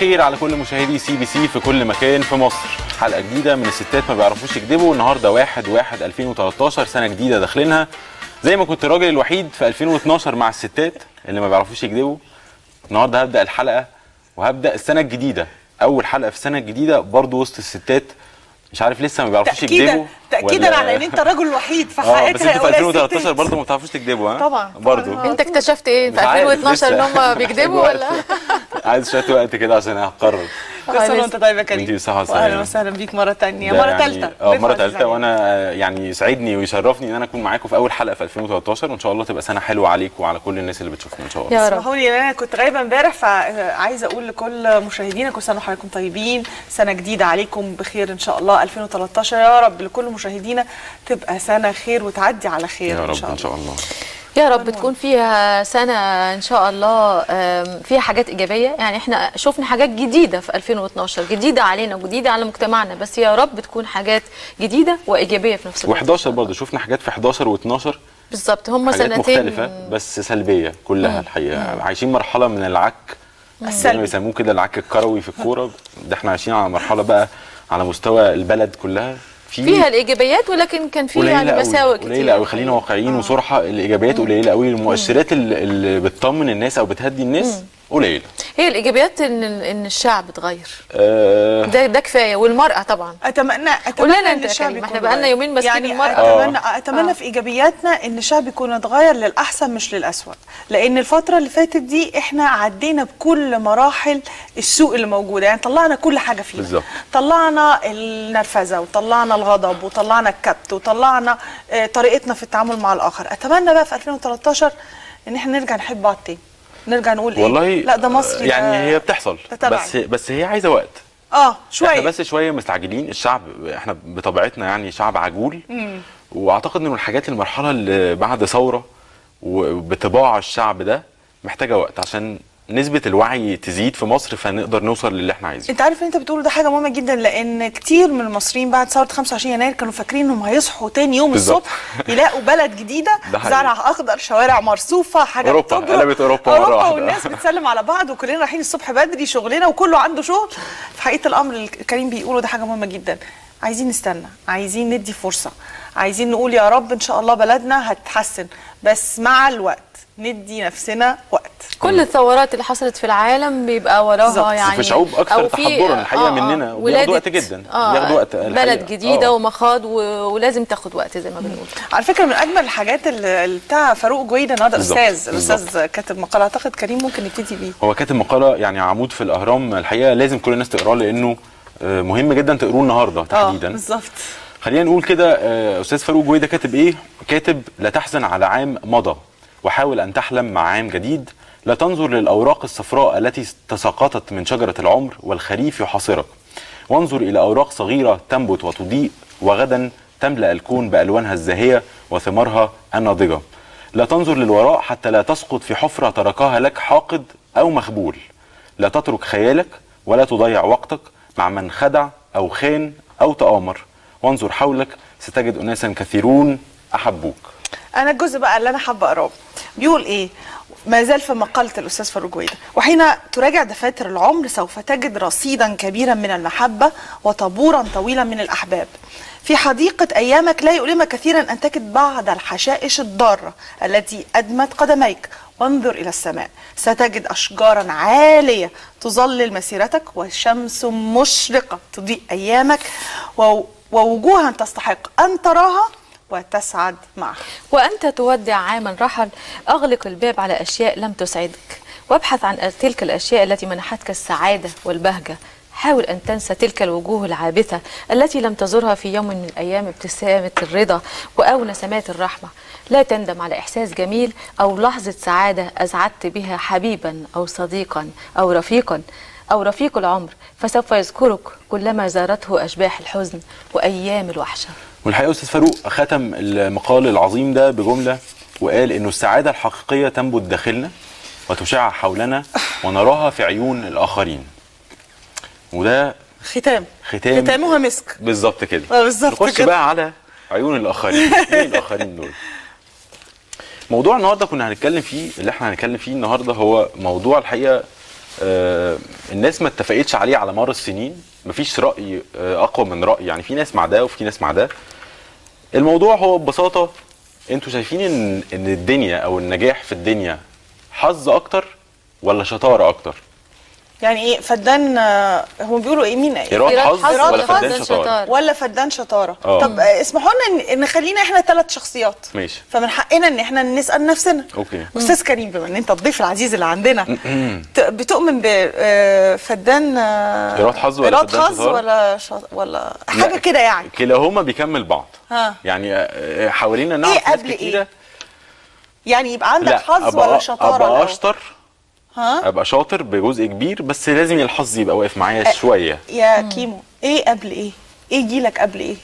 الخير على كل مشاهدي CBC في كل مكان في مصر. حلقة جديدة من الستات ما بيعرفوش يكذبوا. النهارده 1/1/2013، سنة جديدة داخلينها. زي ما كنت الراجل الوحيد في 2012 مع الستات اللي ما بيعرفوش يكذبوا، النهارده هبدأ الحلقة وهبدأ السنة الجديدة. أول حلقة في السنة الجديدة برضو وسط الستات مش عارف لسه ما بيعرفوش يكذبوا. تأكيدا على ان انت الراجل الوحيد في حياتك. بس انتوا في 2013 برضه ما بتعرفوش تكذبوا. ها طبعا برضه. انت اكتشفت ايه في 2012 ان هم بيكذبوا ولا؟ عايز شويه وقت كده عشان هقرر. كل سنه وانت طيب يا كريم. وانتي بصحه واهلا وسلامه. وسهلا بيك مره ثانيه، مره ثالثه. مره ثالثه، وانا يعني يسعدني ويشرفني ان انا اكون معاكم في اول حلقه في 2013، وان شاء الله تبقى سنه حلوه عليكم وعلى كل الناس اللي بتشوفنا ان شاء الله. يا رب. اسمحوا لي، انا كنت غايبه امبارح فعايزه اقول لكل مشاهدينا كل سنه وحضراتكم طيبين، سنه جديده عليكم بخير ان شاء الله. 2013 يا رب لكل مشاهدينا تبقى سنه خير وتعدي على خير يا رب ان شاء الله. يا رب تكون فيها سنة إن شاء الله فيها حاجات إيجابية. يعني إحنا شفنا حاجات جديدة في 2012، جديدة علينا وجديدة على مجتمعنا، بس يا رب تكون حاجات جديدة وإيجابية في نفس الوقت. و11 برضه شفنا حاجات في 11 و12 بالظبط، هم حاجات سنتين مختلفة بس سلبية كلها. الحقيقة عايشين مرحلة من العك زي ما بيسموه كده، العك الكروي في الكورة. ده احنا عايشين على مرحلة بقى على مستوى البلد كلها فيها الايجابيات، ولكن كان فيها يعني مساوئ كتير. قليله قوي، خلينا واقعيين وصراحه. الايجابيات قليله قوي، المؤشرات اللي بتطمن الناس او بتهدي الناس قليله. هي الايجابيات ان الشعب اتغير. ده كفايه، والمراه طبعا. اتمنى ان الشعب يكون، احنا بقى لنا يومين ماسكين يعني المراه. اتمنى في ايجابياتنا ان الشعب يكون اتغير للاحسن مش للاسوء، لان الفتره اللي فاتت دي احنا عدينا بكل مراحل السوء اللي موجوده. يعني طلعنا كل حاجه فينا بالزبط. طلعنا النرفزه وطلعنا الغضب وطلعنا الكبت وطلعنا طريقتنا في التعامل مع الاخر. اتمنى بقى في 2013 ان احنا نرجع نحب بعض تاني، نرجع نقول والله ايه، لا ده مصري. يعني هي بتحصل بس هي عايزه وقت. شويه، احنا بس شويه مستعجلين. الشعب احنا بطبيعتنا يعني شعب عجول. واعتقد انه الحاجات المرحله اللي بعد ثوره وبطباع الشعب ده محتاجه وقت عشان نسبة الوعي تزيد في مصر، فنقدر نوصل للي احنا عايزينه. انت عارف انت بتقوله ده حاجه مهمه جدا، لان كتير من المصريين بعد ثوره 25 يناير كانوا فاكرين انهم هيصحوا تاني يوم الصبح يلاقوا بلد جديده، زرع اخضر، شوارع مرصوفه، حاجه اوروبا قلبت اوروبا مره واحده، والناس بتسلم على بعض وكلنا رايحين الصبح بدري شغلنا وكله عنده شغل. في حقيقه الامر اللي كريم بيقوله ده حاجه مهمه جدا. عايزين نستنى، عايزين ندي فرصه، عايزين نقول يا رب ان شاء الله بلدنا هتتحسن، بس مع الوقت ندي نفسنا وقت. كل الثورات اللي حصلت في العالم بيبقى وراها يعني في شعوب اكثر تحضرا الحقيقه مننا، وبياخدوا وقت جدا. بياخدوا وقت بلد جديده ومخاض ولازم تاخد وقت زي ما بنقول. على فكره من اجمل الحاجات اللي بتاع فاروق جويده النهارده، الاستاذ كاتب مقاله، اعتقد كريم ممكن نبتدي بيه. هو كاتب مقاله يعني عمود في الاهرام، الحقيقه لازم كل الناس تقراه لانه مهم جدا تقروه النهارده تحديدا. بالظبط. خلينا نقول كده، استاذ فاروق جويده كاتب ايه؟ كاتب: لا تحزن على عام مضى، وحاول ان تحلم مع عام جديد. لا تنظر للاوراق الصفراء التي تساقطت من شجره العمر والخريف يحاصرك، وانظر الى اوراق صغيره تنبت وتضيء، وغدا تملا الكون بالوانها الزاهيه وثمارها الناضجه. لا تنظر للوراء حتى لا تسقط في حفره تركها لك حاقد او مخبول. لا تترك خيالك ولا تضيع وقتك مع من خدع او خان او تآمر، وانظر حولك ستجد اناسا كثيرون احبوك. انا الجزء بقى اللي انا حابه اقراه بيقول ايه؟ ما زال في مقاله الاستاذ فاروق جويده: وحين تراجع دفاتر العمر سوف تجد رصيدا كبيرا من المحبه وطابورا طويلا من الاحباب. في حديقه ايامك لا يؤلمك كثيرا ان تجد بعض الحشائش الضاره التي ادمت قدميك. وانظر الى السماء، ستجد اشجارا عاليه تظلل مسيرتك، وشمس مشرقه تضيء ايامك، ووجوها تستحق ان تراها وتسعد معها. وأنت تودع عاما رحل، أغلق الباب على أشياء لم تسعدك، وابحث عن تلك الأشياء التي منحتك السعادة والبهجة. حاول أن تنسى تلك الوجوه العابثة التي لم تزرها في يوم من الأيام ابتسامة الرضا أو نسمات الرحمة. لا تندم على إحساس جميل أو لحظة سعادة أسعدت بها حبيبا أو صديقا أو رفيق العمر، فسوف يذكرك كلما زارته أشباح الحزن وأيام الوحشة. والحقيقه استاذ فاروق ختم المقال العظيم ده بجمله وقال انه السعاده الحقيقيه تنبت داخلنا وتشع حولنا ونراها في عيون الاخرين. وده ختامها مسك. بالظبط كده. بالظبط. نخش بقى على عيون الاخرين. مين الاخرين دول؟ موضوع النهارده كنا هنتكلم فيه، اللي احنا هنتكلم فيه النهارده هو موضوع الحقيقه الناس ما اتفقتش عليه على مر السنين، مفيش راي اقوى من راي، يعني في ناس مع ده وفي ناس مع ده. الموضوع هو ببساطه، انتوا شايفين ان الدنيا او النجاح في الدنيا حظ اكتر ولا شطاره اكتر؟ يعني ايه فدان؟ هم بيقولوا ايه؟ مين ايه؟ إيراد حظ ولا حظ فدان شطاره؟ ولا فدان شطاره؟ طب اسمحوا لنا ان خلينا احنا 3 شخصيات. ماشي. فمن حقنا ان احنا نسال نفسنا. اوكي. استاذ كريم، بما ان انت الضيف العزيز اللي عندنا، بتؤمن بفدان إيراد حظ ولا إيراد فدان حظ شطارة؟ ولا حاجه كده يعني؟ كلاهما بيكمل بعض. يعني حوالينا نعرف ايه ناس قبل كتيره. ايه؟ يعني يبقى عندك حظ أبقى ولا شطاره؟ ابقى اشطر، ها؟ ابقى شاطر بجزء كبير، بس لازم الحظ يبقى واقف معايا شويه. يا كيمو، ايه قبل ايه؟ ايه يجيلك قبل ايه؟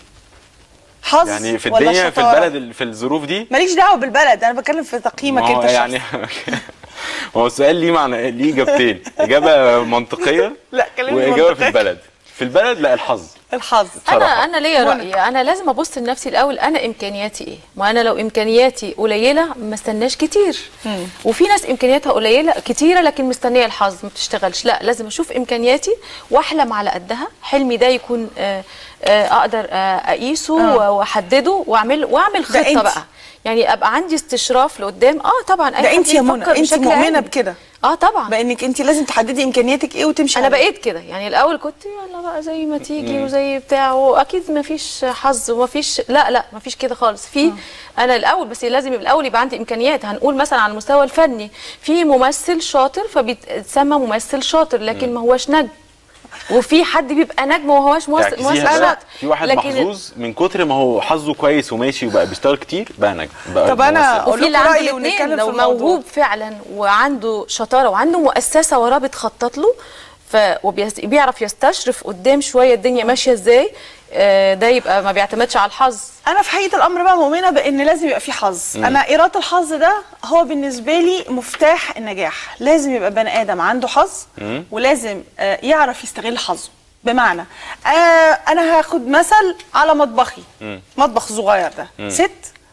حظ يعني في ولا الدنيا، في شطارة؟ البلد، في الظروف دي ماليش دعوه بالبلد، انا بتكلم في تقييمك انت الشخصي. يعني هو السؤال ليه معنى، ليه اجابتين، اجابه منطقيه لا كلمني واجابه منطقية. في البلد. في البلد لا، الحظ. الحظ. انا ليا راي، انا لازم ابص لنفسي الاول، انا امكانياتي ايه؟ ما انا لو امكانياتي قليله ما استناش كتير. وفي ناس امكانياتها قليله كتيره لكن مستنيه الحظ ما بتشتغلش. لا، لازم اشوف امكانياتي واحلم على قدها، حلمي ده يكون اقدر اقيسه واحدده واعمل خطه بقى، يعني ابقى عندي استشراف لقدام. طبعا ده انت يا منى، انت مؤمنه بكده؟ طبعا، بانك انت لازم تحددي امكانياتك ايه وتمشي. انا بقيت كده، يعني الاول كنت يلا بقى زي ما تيجي وزي بتاع، واكيد ما فيش حظ وما فيش، لا ما فيش كده خالص. في انا الاول، بس لازم الاول يبقى عندي امكانيات. هنقول مثلا على المستوى الفني، في ممثل شاطر فبيتسمى ممثل شاطر لكن ما هوش نجم، وفي حد بيبقى نجم وما هوش ممثل شاطر. في واحد محظوظ من كتر ما هو حظه كويس وماشي وبقى بيشتغل كتير بقى نجم. طب انا وفي اللي عنده الاثنين، لو موهوب فعلا وعنده شطاره وعنده مؤسسه وراه بتخطط له، وبيعرف يستشرف قدام شويه الدنيا ماشيه ازاي، ده يبقى ما بيعتمدش على الحظ. انا في حقيقه الامر بقى مؤمنه بان لازم يبقى في حظ. انا ايراد الحظ ده هو بالنسبه لي مفتاح النجاح. لازم يبقى بني ادم عنده حظ، ولازم يعرف يستغل حظه. بمعنى انا هاخد مثل على مطبخي، مطبخ صغير ده، ست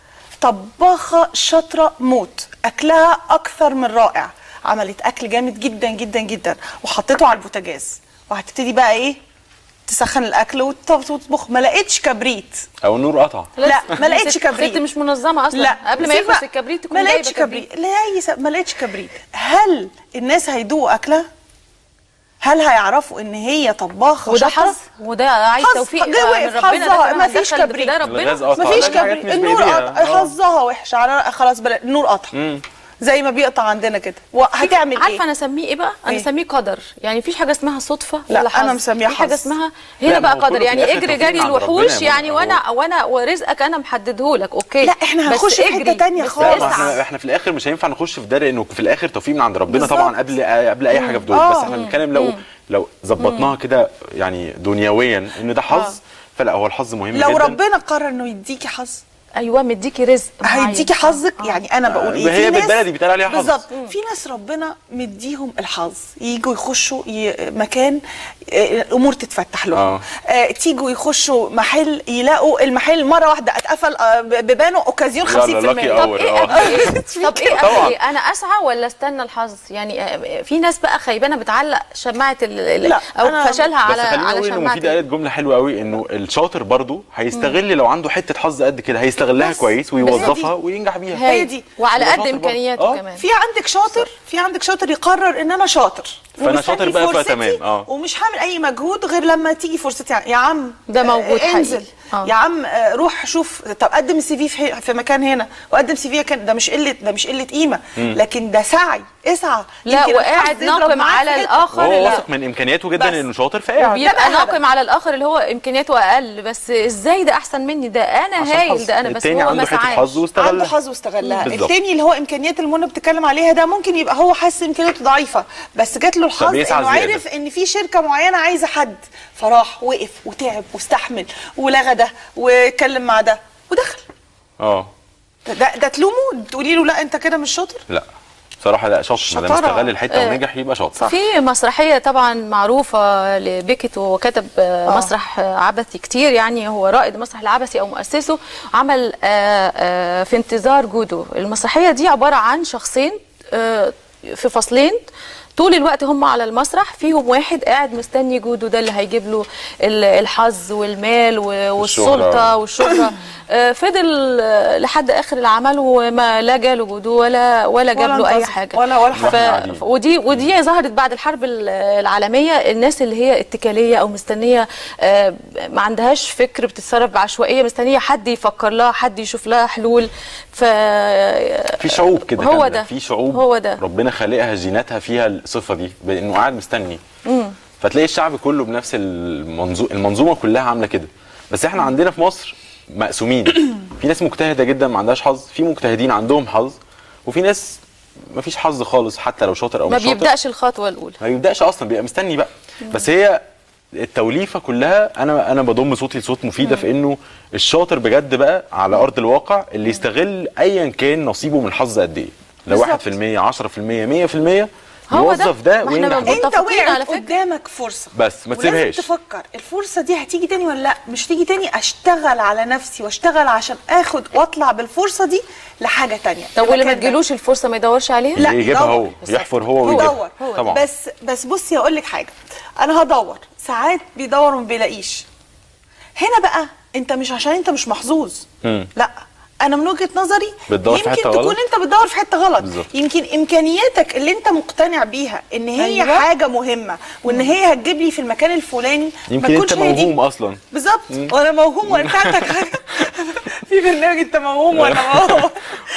طباخه شاطره موت، اكلها اكثر من رائع، عملت اكل جامد جدا جدا جدا وحطيته على البوتاجاز، وهتبتدي بقى ايه؟ تسخن الاكل وتطبخ. ما لقيتش كبريت او النور قطع. لا ما لقيتش كبريت. ست مش منظمه اصلا. لا قبل ما يخلص الكبريت تكون ما لقيتش كبريت. ما لقيتش كبريت. هل الناس هيدوقوا اكلها؟ هل هيعرفوا ان هي طباخه وده شاطره؟ حظ، وده عايز توفيق من ربنا. ما فيش كبريت. ما فيش كبريت. النور قطع، حظها وحش، على خلاص النور قطع. زي ما بيقطع عندنا كده، وهتعمل ايه؟ عارفه انا اسميه ايه بقى؟ انا اسميه قدر. يعني مفيش حاجه اسمها صدفه ولا حظ. انا مسميها حظ. حاجه اسمها هنا بقى قدر، يعني اجري جري الوحوش يعني، وانا ورزقك انا محددهولك. اوكي، لا احنا هنخش في حته ثانيه خالص. احنا في الاخر مش هينفع نخش في ده، لانه في الاخر توفيق من عند ربنا طبعا قبل اي حاجه في دول. بس احنا بنتكلم لو ظبطناها كده يعني دنيويا ان ده حظ، فلا هو الحظ مهم جدا. لو ربنا قرر انه يديكي حظ، ايوه مديكي رزق، هيديكي حظك. يعني انا بقول ايه، هي بالبلدي بيتقال عليها حظ بالظبط. في ناس ربنا مديهم الحظ، يجوا يخشوا مكان الامور تتفتح لهم. تيجوا يخشوا محل يلاقوا المحل مره واحده اتقفل ببانه اوكازيون 50%. طب ايه انا اسعى ولا استنى الحظ؟ يعني في ناس بقى خيبانه بتعلق شماعه او فشلها على شماعه. مفيد قالت جمله حلوه قوي، انه الشاطر برضو هيستغل لو عنده حته حظ قد كده، هيستغلها كويس ويوظفها وينجح بيها. هي دي، وعلى قد امكانياته كمان. في عندك شاطر يقرر ان انا شاطر، فانا شاطر بقى فتمام. ومش هعمل اي مجهود غير لما تيجي فرصتي. يا عم ده موجود انزل يا عم روح شوف. طب قدم السي في في مكان هنا، وقدم سي في ده مش قله قيمه، لكن ده سعي. اسعى. لا وقاعد ناقم على الاخر، هو واثق من امكانياته جدا انه شاطر، فقاعد بيبقى ناقم على الاخر اللي هو امكانياته اقل. بس ازاي ده احسن مني؟ ده انا هايل، ده انا بس هو ما سعاش. عنده حظ واستغلها. التاني اللي هو امكانيات اللي منى بتتكلم عليها، ده ممكن يبقى هو حاسس امكانياته ضعيفه، بس جات له الحظ انه عرف ان في شركه معينه عايزه حد، فراح وقف وتعب واستحمل ولغى ده واتكلم مع ده ودخل. ده تلومه تقولي له لا انت كده مش شاطر؟ لا بصراحه لا، شاطر. ما دام استغل الحته ونجح يبقى شاطر. في مسرحيه طبعا معروفه لبيكت، وكتب مسرح عبثي كتير، يعني هو رائد المسرح العبثي او مؤسسه. عمل في انتظار جودو. المسرحيه دي عباره عن شخصين في فصلين، طول الوقت هم على المسرح، فيهم واحد قاعد مستني جوده، ده اللي هيجيب له الحظ والمال والسلطه والشهره. فضل لحد اخر العمل وما لا جاله جوده ولا جاب له اي حاجه ولا ودي ظهرت بعد الحرب العالميه. الناس اللي هي اتكاليه او مستنيه، ما عندهاش فكر، بتتصرف بعشوائيه، مستنيه حد يفكر لها، حد يشوف لها حلول. في شعوب كده، هو ده، في شعوب هو ده ربنا خالقها جيناتها فيها الصفه دي، بانه قاعد مستني. فتلاقي الشعب كله بنفس المنظومه كلها عامله كده. بس احنا عندنا في مصر مقسومين. في ناس مجتهده جدا ما عندهاش حظ، في مجتهدين عندهم حظ، وفي ناس ما فيش حظ خالص حتى لو شاطر او مش شاطر، ما بيبداش الخطوه الاولى، ما بيبداش اصلا، بيبقى مستني بقى. بس هي التوليفه كلها، انا بضم صوتي لصوت مفيده في انه الشاطر بجد بقى على ارض الواقع اللي يستغل ايا كان نصيبه من الحظ قد ايه، لو 1%، 10%، 100%، يوظف ده وينجح. انت وقعت قدامك فرصه بس ما تسيبهاش، ولازم تفكر الفرصه دي هتيجي تاني ولا لا. مش تيجي تاني، اشتغل على نفسي واشتغل عشان اخد واطلع بالفرصه دي لحاجه تانية. طب واللي ما تجيلوش الفرصه ما يدورش عليها؟ لا، يجيبها هو، يحفر هو ويجيبها طبعا. بس بصي هقول لك حاجه، انا هدور ساعات بيدور وما بيلاقيش. هنا بقى انت مش عشان انت مش محظوظ، لا، انا من وجهه نظري يمكن تكون انت بتدور في حته غلط بالزبط. يمكن امكانياتك اللي انت مقتنع بيها ان هي حاجه مهمه وان هي هتجيب لي في المكان الفلاني، يمكن انت موهوم اصلا. بالظبط، وانا موهوم وانا بتاعتك في برنامج انت موهوم وانا موهوم.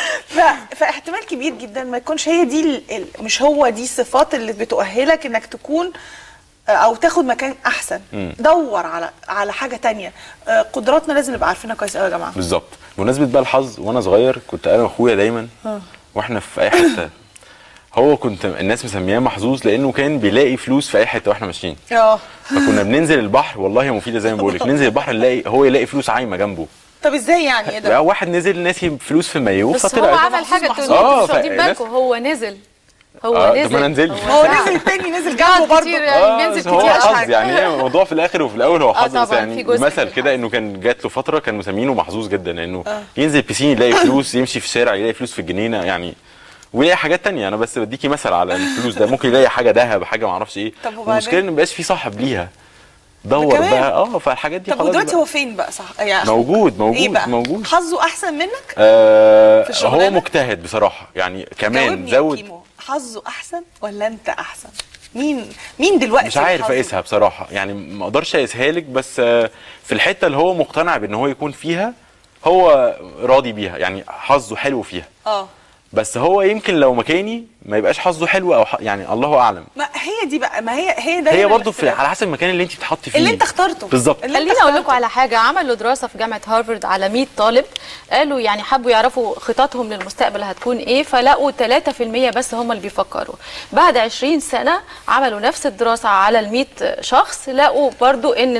فاحتمال كبير جدا ما يكونش هي دي مش هو دي الصفات اللي بتؤهلك انك تكون او تاخد مكان احسن. دور على حاجه تانية. قدراتنا لازم نبقى عارفينها كويس قوي يا جماعه. بالظبط. بمناسبه بقى الحظ، وانا صغير كنت انا واخويا دايما واحنا في اي حته، هو كنت الناس مسمياه محظوظ لانه كان بيلاقي فلوس في اي حته واحنا ماشيين. فكنا بننزل البحر، والله يا مفيده زي ما بقول لك، ننزل البحر نلاقي هو يلاقي فلوس عايمه جنبه. طب ازاي يعني؟ ايه ده؟ واحد نزل ناسي فلوس في المايوه فطلع. بس هو عمل حاجه انتوا مش واخدين بالكم، هو نزل طب انا نزلت، هو نزل التاني نزل جنبه برضه. بينزل كتير. هو حظ يعني، الموضوع في الاخر وفي الاول هو حظ. بس يعني مثل كده انه كان جات له فتره كان مسمينه محظوظ جدا، لانه ينزل بيسين يلاقي فلوس، يمشي في الشارع يلاقي فلوس في الجنينه يعني، ويلاقي حاجات تانية. انا بس بديكي مثل على الفلوس ده، ممكن يلاقي حاجه ذهب، حاجه ما اعرفش ايه. المشكله ان ما بقاش في صاحب ليها. دور بقى فالحاجات دي خلاص. طب ودلوقتي هو فين بقى؟ صح يعني موجود إيه بقى؟ موجود. حظه احسن منك؟ هو مجتهد بصراحه يعني، كمان زود. حظه احسن ولا انت احسن؟ مين دلوقتي؟ مش عارف اقيسها بصراحه يعني، ما اقدرش اقيسها لك، بس في الحته اللي هو مقتنع بان هو يكون فيها هو راضي بيها يعني، حظه حلو فيها. بس هو يمكن لو مكاني ما يبقاش حظه حلو او يعني الله اعلم. ما هي دي بقى، ما هي ده هي برضه على حسب المكان اللي انت بتحطي فيه، اللي انت اخترته بالظبط. خليني اقول لكم على حاجه. عملوا دراسه في جامعه هارفارد على 100 طالب، قالوا يعني حبوا يعرفوا خططهم للمستقبل هتكون ايه، فلقوا 3% بس هم اللي بيفكروا. بعد 20 سنه عملوا نفس الدراسه على ال 100 شخص، لقوا برضو ان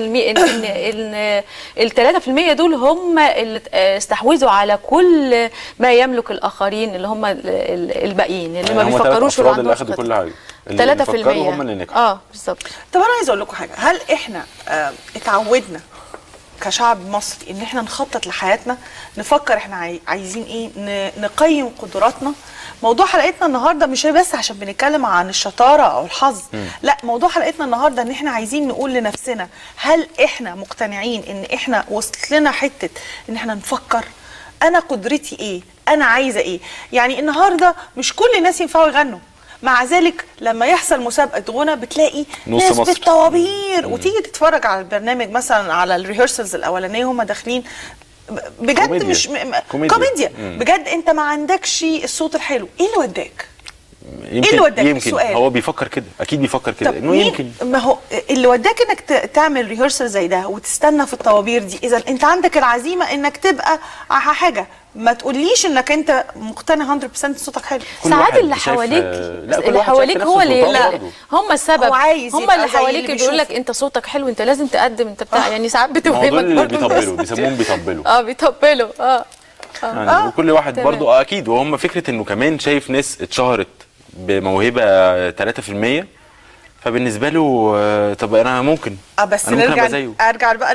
ال 3% دول هم اللي استحوذوا على كل ما يملك الاخرين اللي هم الباقيين اللي ما بيفكروش ولا عندهم خطط. كل حاجه 3% هم اللي نجحوا. بالظبط. طب انا عايز اقول لكم حاجه، هل احنا اتعودنا كشعب مصري ان احنا نخطط لحياتنا، نفكر احنا عايزين ايه، نقيم قدراتنا؟ موضوع حلقتنا النهارده مش بس عشان بنتكلم عن الشطاره او الحظ، لا، موضوع حلقتنا النهارده ان احنا عايزين نقول لنفسنا هل احنا مقتنعين ان احنا وصلت لنا حته ان احنا نفكر انا قدرتي ايه، انا عايزه ايه. يعني النهارده مش كل الناس ينفعوا يغنوا، مع ذلك لما يحصل مسابقه غنى بتلاقي ناس بالطوابير، وتيجي تتفرج على البرنامج مثلا على الريهرسلز الاولانيه هم داخلين بجد كوميديا. مش كوميديا بجد، انت ما عندكش الصوت الحلو. ايه اللي وداك؟ ايه اللي وداك؟ يمكن هو بيفكر كده، اكيد بيفكر كده انه يمكن. ما هو اللي وداك انك تعمل ريهرسل زي ده وتستنى في الطوابير دي، اذا انت عندك العزيمه انك تبقى حاجه. ما تقوليش انك انت مقتنع 100% صوتك حلو. ساعات اللي حواليك هو اللي هم السبب، هم اللي حواليك بيقول لك انت صوتك حلو، انت لازم تقدم، انت بتاع يعني ساعات بتوهمك برضه. بيطبلوا، بيسموهم بيطبلوا. يعني وكل واحد برضه اكيد، وهم فكره انه كمان شايف ناس اتشهرت بموهبه 3%، فبالنسبه له طب انا ممكن بس ارجع بقى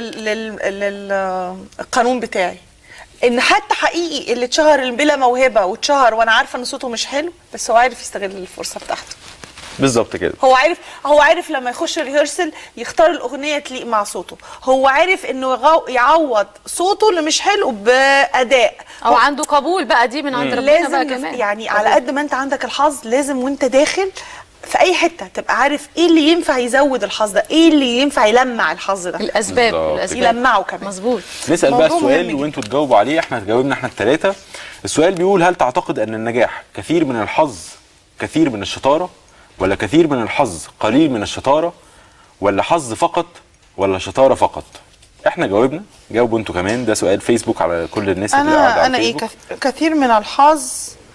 للقانون بتاعي، ان حتى حقيقي اللي اتشهر بلا موهبه واتشهر وانا عارفه ان صوته مش حلو، بس هو عارف يستغل الفرصه بتاعته. بالظبط كده. هو عارف لما يخش ريهرسل يختار الاغنيه تليق مع صوته، هو عارف انه يعوض صوته اللي مش حلو باداء، او عنده قبول بقى دي من عند ربنا بقى كمان. يعني على قد ما انت عندك الحظ لازم وانت داخل في اي حته تبقى عارف ايه اللي ينفع يزود الحظ ده، ايه اللي ينفع يلمع الحظ ده، الاسباب يلمعه كمان. مظبوط. نسال بقى السؤال وانتوا تجاوبوا عليه، احنا جاوبنا احنا الثلاثه. السؤال بيقول: هل تعتقد ان النجاح كثير من الحظ كثير من الشطاره، ولا كثير من الحظ قليل من الشطاره، ولا حظ فقط ولا شطاره فقط؟ احنا جاوبنا، جاوبوا انتوا كمان. ده سؤال فيسبوك على كل الناس اللي قاعده على انا فيسبوك. كثير من الحظ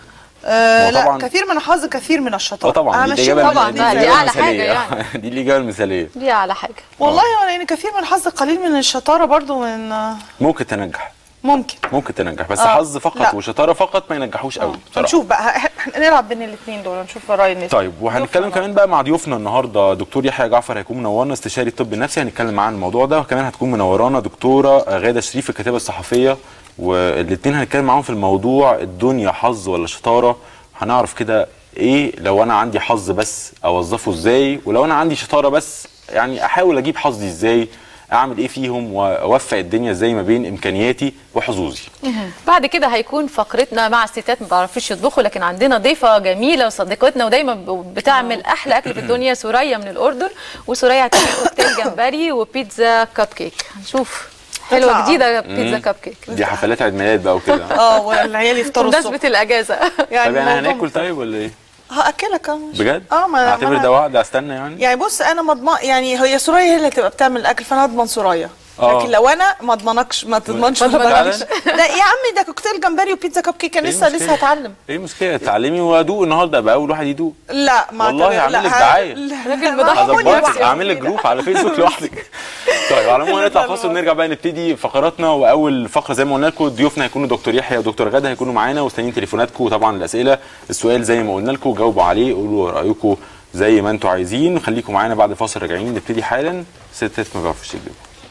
لا، كثير من الحظ كثير من الشطاره. طبعا انا دي طبعا دي اعلى حاجه يعني. دي الاجابه المثاليه، دي اعلى حاجه والله. يعني كثير من الحظ قليل من الشطاره برضو من ممكن تنجح، ممكن تنجح، بس حظ فقط لا. وشطاره فقط ما ينجحوش قوي بصراحه. نشوف بقى، احنا نلعب بين الاثنين دول، نشوف راي الناس. طيب، وهنتكلم كمان بقى مع ضيوفنا النهارده. دكتور يحيى جعفر هيكون منورنا، استشاري الطب النفسي، هنتكلم معاه عن الموضوع ده. وكمان هتكون منورانا دكتوره غاده شريف، الكاتبه الصحفيه، والاثنين هنتكلم معاهم في الموضوع الدنيا حظ ولا شطاره. هنعرف كده ايه لو انا عندي حظ بس اوظفه ازاي، ولو انا عندي شطاره بس يعني احاول اجيب حظي ازاي، اعمل ايه فيهم، واوفق الدنيا ازاي ما بين امكانياتي وحظوظي. بعد كده هيكون فقرتنا مع الستات ما بيعرفوش يطبخوا، لكن عندنا ضيفه جميله وصديقتنا ودايما بتعمل احلى اكل في الدنيا، سوريا من الاردن. وسوريا هتعمل كوكتيل جمبري وبيتزا كب كيك. هنشوف حلوه جديده بيتزا كب كيك. دي حفلات عيد ميلاد بقى وكده. والعيال يفطروا الصبح بمناسبه الاجازه. طب يعني هناكل طيب ولا ايه؟ هاكلك بجد؟ ما اعتبر ده وعد، استنى يعني بص، انا مضمن يعني هي سوريا هي اللي تبقى بتعمل الاكل، فانا اضمن سوريا. لكن لو انا ما اضمنكش، ما تضمنش. ده يا عمي ده كوكتيل جمبري وبيتزا كب كيك، انا لسه هتعلم. ايه المشكله؟ تعلمي وادوق النهارده، ابقى اول واحد يدوق. لا ما والله هعمل لك دعايه، راجل مضحك، هعمل لك جروب على فيسبوك لوحدك. طيب، على العموم هنطلع فاصل ونرجع بقى نبتدي فقراتنا. واول فقره زي ما قلنا لكم ضيوفنا هيكونوا دكتور يحيى ودكتور غاده، هيكونوا معانا ومستنيين تليفوناتكم. وطبعا الاسئله، السؤال زي ما قلنا لكم جاوبوا عليه، قولوا رايكم زي ما انتم عايزين. خليكم معانا بعد فاصل راجعين نبتدي حالا. ستات ما بيعرفوش يكذبوا.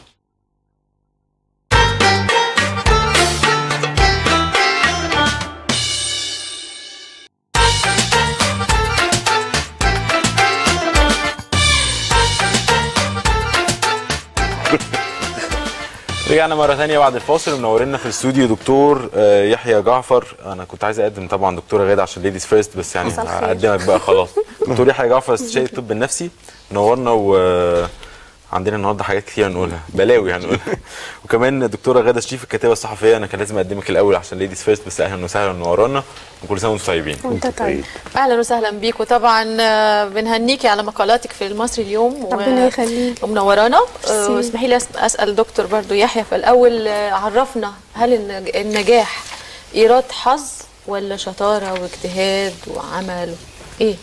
رجعنا مرة ثانية بعد الفاصل، ومنورنا في الاستوديو دكتور يحيى جعفر. أنا كنت عايز أقدم طبعا دكتورة غادة عشان ليديز فيرست، بس يعني هقدمك بقى خلاص. دكتور يحيى جعفر، استشاري الطب النفسي، منورنا. وعندنا النهارده حاجات كتير هنقولها، بلاوي هنقولها. وكمان دكتورة غادة شريف، الكاتبة الصحفية. أنا كان لازم أقدمك الأول عشان ليديز فيرست، بس أهلا وسهلا، منورانا، وكل سنة وأنتم طيبين. وأنت طيب. أهلا وسهلا بيك. وطبعا بنهنيكي على مقالاتك في المصري اليوم، ربنا يخليك، ومنورانا. واسمحي لي اسال دكتور برضو يحيى في الاول، عرفنا هل النجاح ايراد حظ ولا شطاره واجتهاد وعمل؟ ايه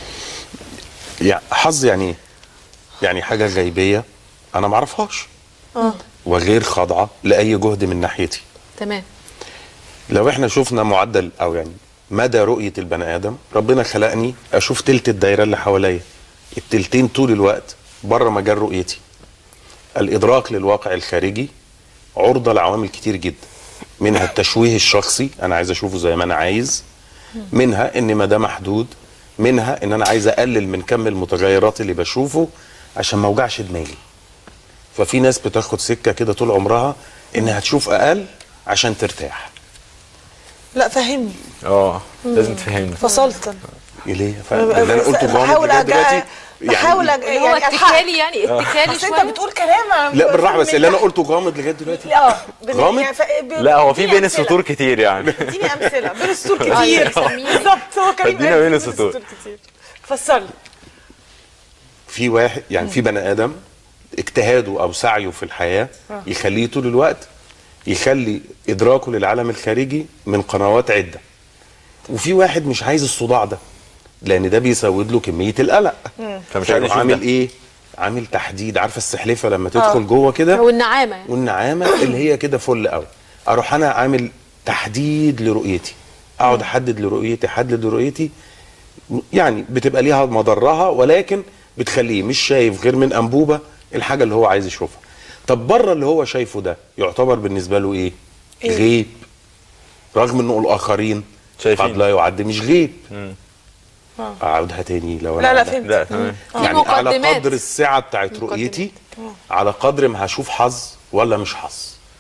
يعني حظ؟ يعني ايه؟ يعني حاجه غيبيه انا ما اعرفهاش وغير خاضعه لاي جهد من ناحيتي. تمام. لو احنا شفنا معدل او يعني مدى رؤيه البني ادم، ربنا خلقني اشوف تلت الدايره اللي حواليا، التلتين طول الوقت بره مجال رؤيتي. الادراك للواقع الخارجي عرضه لعوامل كتير جدا، منها التشويه الشخصي، انا عايز اشوفه زي ما انا عايز، منها ان ما ده محدود، منها ان انا عايز اقلل من كم المتغيرات اللي بشوفه عشان ما اوجعش دماغي. ففي ناس بتاخد سكه كده طول عمرها انها تشوف اقل عشان ترتاح. لا فهمني. لازم تفهمني. فصلت ليه؟ اللي انا قلته جامد دلوقتي بحاول يعني هو اتكالي، يعني اتكالي شويه. انت بتقول كلام لا بالراحه، بس اللي انا قلته غامض لغايه دلوقتي. غامض؟ لا هو في بين السطور كتير يعني. اديني امثله بين السطور كتير. بالظبط، هو كريم ادينا بين السطور كتير. فسر لي. في واحد يعني في بني ادم اجتهاده او سعيه في الحياه يخليه طول الوقت يخلي ادراكه للعالم الخارجي من قنوات عده. وفي واحد مش عايز الصداع ده، لان ده بيسود له كميه القلق. فمش عارف عامل ايه؟ عامل تحديد. عارفه السحلفه لما تدخل جوه كده، والنعامه يعني. والنعامه اللي هي كده فل قوي. اروح انا عامل تحديد لرؤيتي، اقعد احدد لرؤيتي، يعني بتبقى ليها مضرها، ولكن بتخليه مش شايف غير من انبوبه الحاجه اللي هو عايز يشوفها. طب بره اللي هو شايفه ده يعتبر بالنسبه له ايه؟ غيب، رغم انه الاخرين قد لا يعد مش غيب. اقعدها تاني لو لا انا فهمت. لا تمام. يعني على مقدمات. قدر السعه بتاعت رؤيتي، على قدر ما هشوف حظ ولا مش حظ.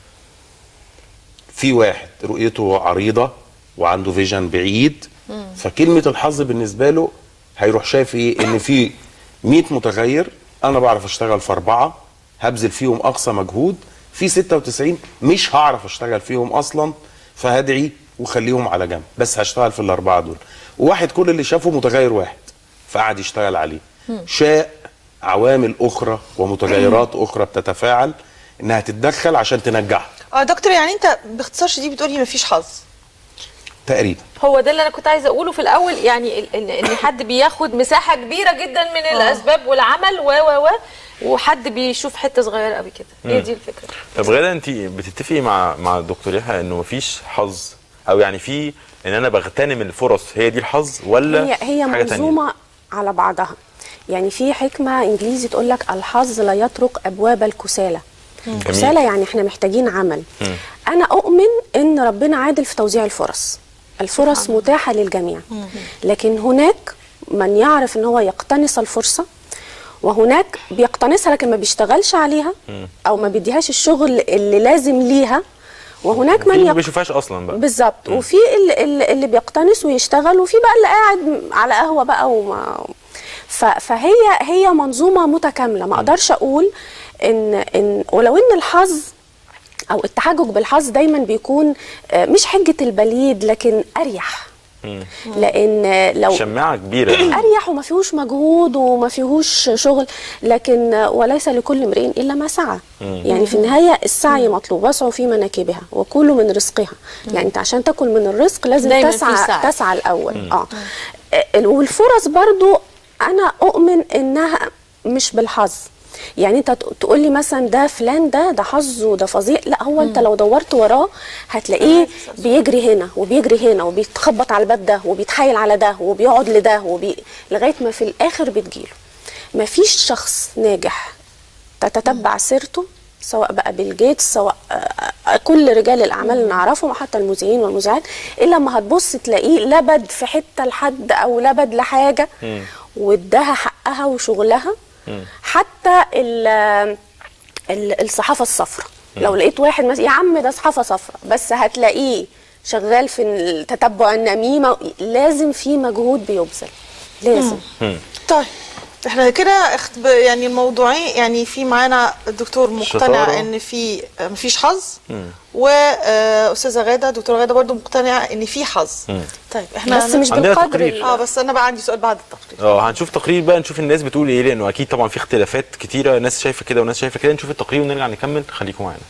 في واحد رؤيته عريضه وعنده فيجن بعيد، فكلمه الحظ بالنسبه له هيروح شايف ايه؟ ان في 100 متغير، انا بعرف اشتغل في 4 هبذل فيهم اقصى مجهود، في 96 مش هعرف اشتغل فيهم اصلا، فهدعي وخليهم على جنب، بس هشتغل في ال4 دول. وواحد كل اللي شافه متغير واحد فقعد يشتغل عليه. شاء عوامل اخرى ومتغيرات اخرى بتتفاعل انها تتدخل عشان تنجحك. دكتور، يعني انت باختصار شديد بتقولي مفيش حظ تقريبا. هو ده اللي انا كنت عايزه اقوله في الاول، يعني ان حد بياخد مساحه كبيره جدا من الاسباب والعمل وحد بيشوف حته صغيره قوي كده. هي دي الفكره. طب غاده، انت بتتفقي مع الدكتور يحيى انه مفيش حظ، او يعني في ان انا بغتنم الفرص هي دي الحظ، ولا هي حاجة منظومه تانية؟ على بعضها. يعني في حكمه انجليزي تقول لك الحظ لا يطرق ابواب الكسالى. الكسالى يعني احنا محتاجين عمل. انا اؤمن ان ربنا عادل في توزيع الفرص. الفرص متاحه للجميع، لكن هناك من يعرف ان هو يقتنص الفرصه، وهناك بيقتنصها لكن ما بيشتغلش عليها او ما بيديهاش الشغل اللي لازم ليها، وهناك من ما بيشوفهاش اصلا بقى. بالظبط. وفي اللي بيقتنص ويشتغل، وفي بقى اللي قاعد على قهوه بقى فهي منظومه متكامله. ما اقدرش اقول ان ولو ان الحظ او التحجج بالحظ دايما بيكون مش حجه البليد لكن اريح. لان لو شماعه كبيره اريح وما فيهوش مجهود وما فيهوش شغل، لكن وليس لكل امرئ الا ما سعى. يعني في النهايه السعي مطلوب، واسعوا في مناكبها وكلوا من رزقها. يعني انت عشان تاكل من الرزق لازم تسعى الاول. والفرص برضو انا اؤمن انها مش بالحظ. يعني انت تقول لي مثلا ده فلان ده حظه ده فظيع، لا، هو انت لو دورت وراه هتلاقيه بيجري هنا وبيجري هنا وبيتخبط على الباب ده وبيتحايل على ده وبيقعد لده لغايه ما في الاخر بتجيله. مفيش شخص ناجح تتتبع سيرته، سواء بقى بيل جيتس، سواء كل رجال الاعمال اللي نعرفهم، حتى المذيعين والمذيعات، الا لما هتبص تلاقيه لبد في حته لحد او لبد لحاجه واداها حقها وشغلها. حتى الصحافه الصفراء، لو لقيت واحد مثلا يا عم ده صحافه صفراء بس هتلاقيه شغال في تتبع النميمه، لازم في مجهود بيبذل لازم. طيب احنا كده يعني الموضوعين، يعني في معانا الدكتور مقتنع ان في مفيش حظ، واستاذه غاده دكتوره غاده برضو مقتنعه ان في حظ. طيب احنا بس مش بالقدر. بس انا بقى عندي سؤال بعد التقرير. هنشوف تقرير بقى نشوف الناس بتقول ايه، لانه اكيد طبعا في اختلافات كتيره، ناس شايفه كده وناس شايفه كده. نشوف التقرير ونرجع نكمل، خليكم معانا.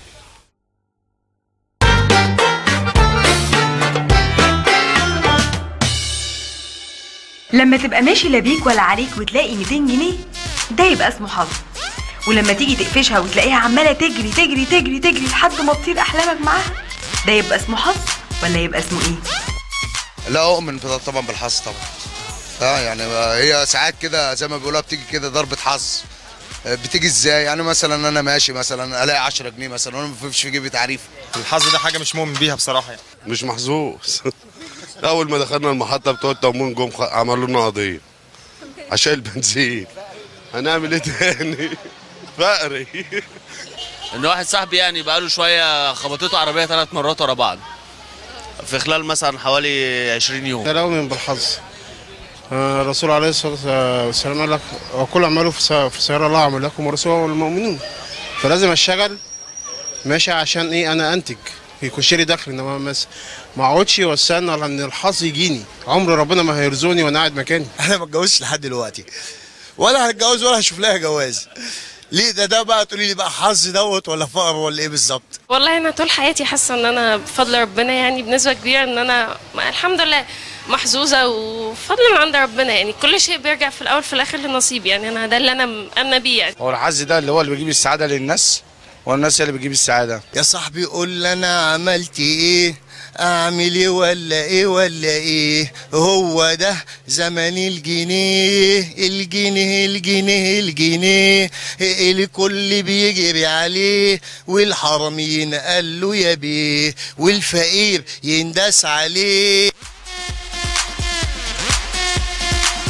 لما تبقى ماشي لا بيك ولا عليك وتلاقي 200 جنيه ده يبقى اسمه حظ، ولما تيجي تقفشها وتلاقيها عماله تجري تجري تجري تجري لحد ما تطير احلامك معاها، ده يبقى اسمه حظ ولا يبقى اسمه ايه؟ لا اؤمن طبعا بالحظ طبعا. يعني هي ساعات كده زي ما بيقولوها بتيجي كده ضربه حظ. بتيجي ازاي؟ يعني مثلا انا ماشي مثلا الاقي 10 جنيه مثلا وانا ما فيش في جيبي تعريف. الحظ ده حاجه مش مؤمن بيها بصراحه. يعني مش محظوظ. اول ما دخلنا المحطه بتوع التموين جم عملوا لنا قضيه عشان البنزين. هنعمل ايه تاني؟ فقري. ان واحد صاحبي يعني بقاله شويه خبطته عربيه 3 مرات ورا بعض في خلال مثلا حوالي 20 يوم. انا اؤمن بالحظ. الرسول عليه الصلاه والسلام قال لك وكل اعمالوا في سيارة الله عملكم ورسوله والمؤمنون. فلازم اشتغل ماشي عشان ايه؟ انا انتج يخش لي دخل، انما ما اقعدش واستنى ان الحظ يجيني. عمر ربنا ما هيرزقني وانا قاعد مكاني. انا ما اتجوزتش لحد دلوقتي، ولا هتجوز ولا هشوف لها جواز. ليه ده بقى تقولي لي بقى حظ دوت ولا فقر ولا ايه بالظبط؟ والله انا طول حياتي حاسه ان انا بفضل ربنا يعني بنسبه كبيره ان انا الحمد لله محظوظه وفضل من عند ربنا. يعني كل شيء بيرجع في الاول في الاخر لنصيب. يعني انا ده اللي انا مآمنه بيه. يعني هو الحظ ده اللي هو اللي بيجيب السعاده للناس والناس هي اللي بتجيب السعاده. يا صاحبي قول لي انا عملت ايه؟ اعمل ايه ولا ايه ولا ايه؟ هو ده زمن الجنيه الجنيه الجنيه الجنيه الكل بيجري عليه، والحرامين قال له يا بيه والفقير ينداس عليه.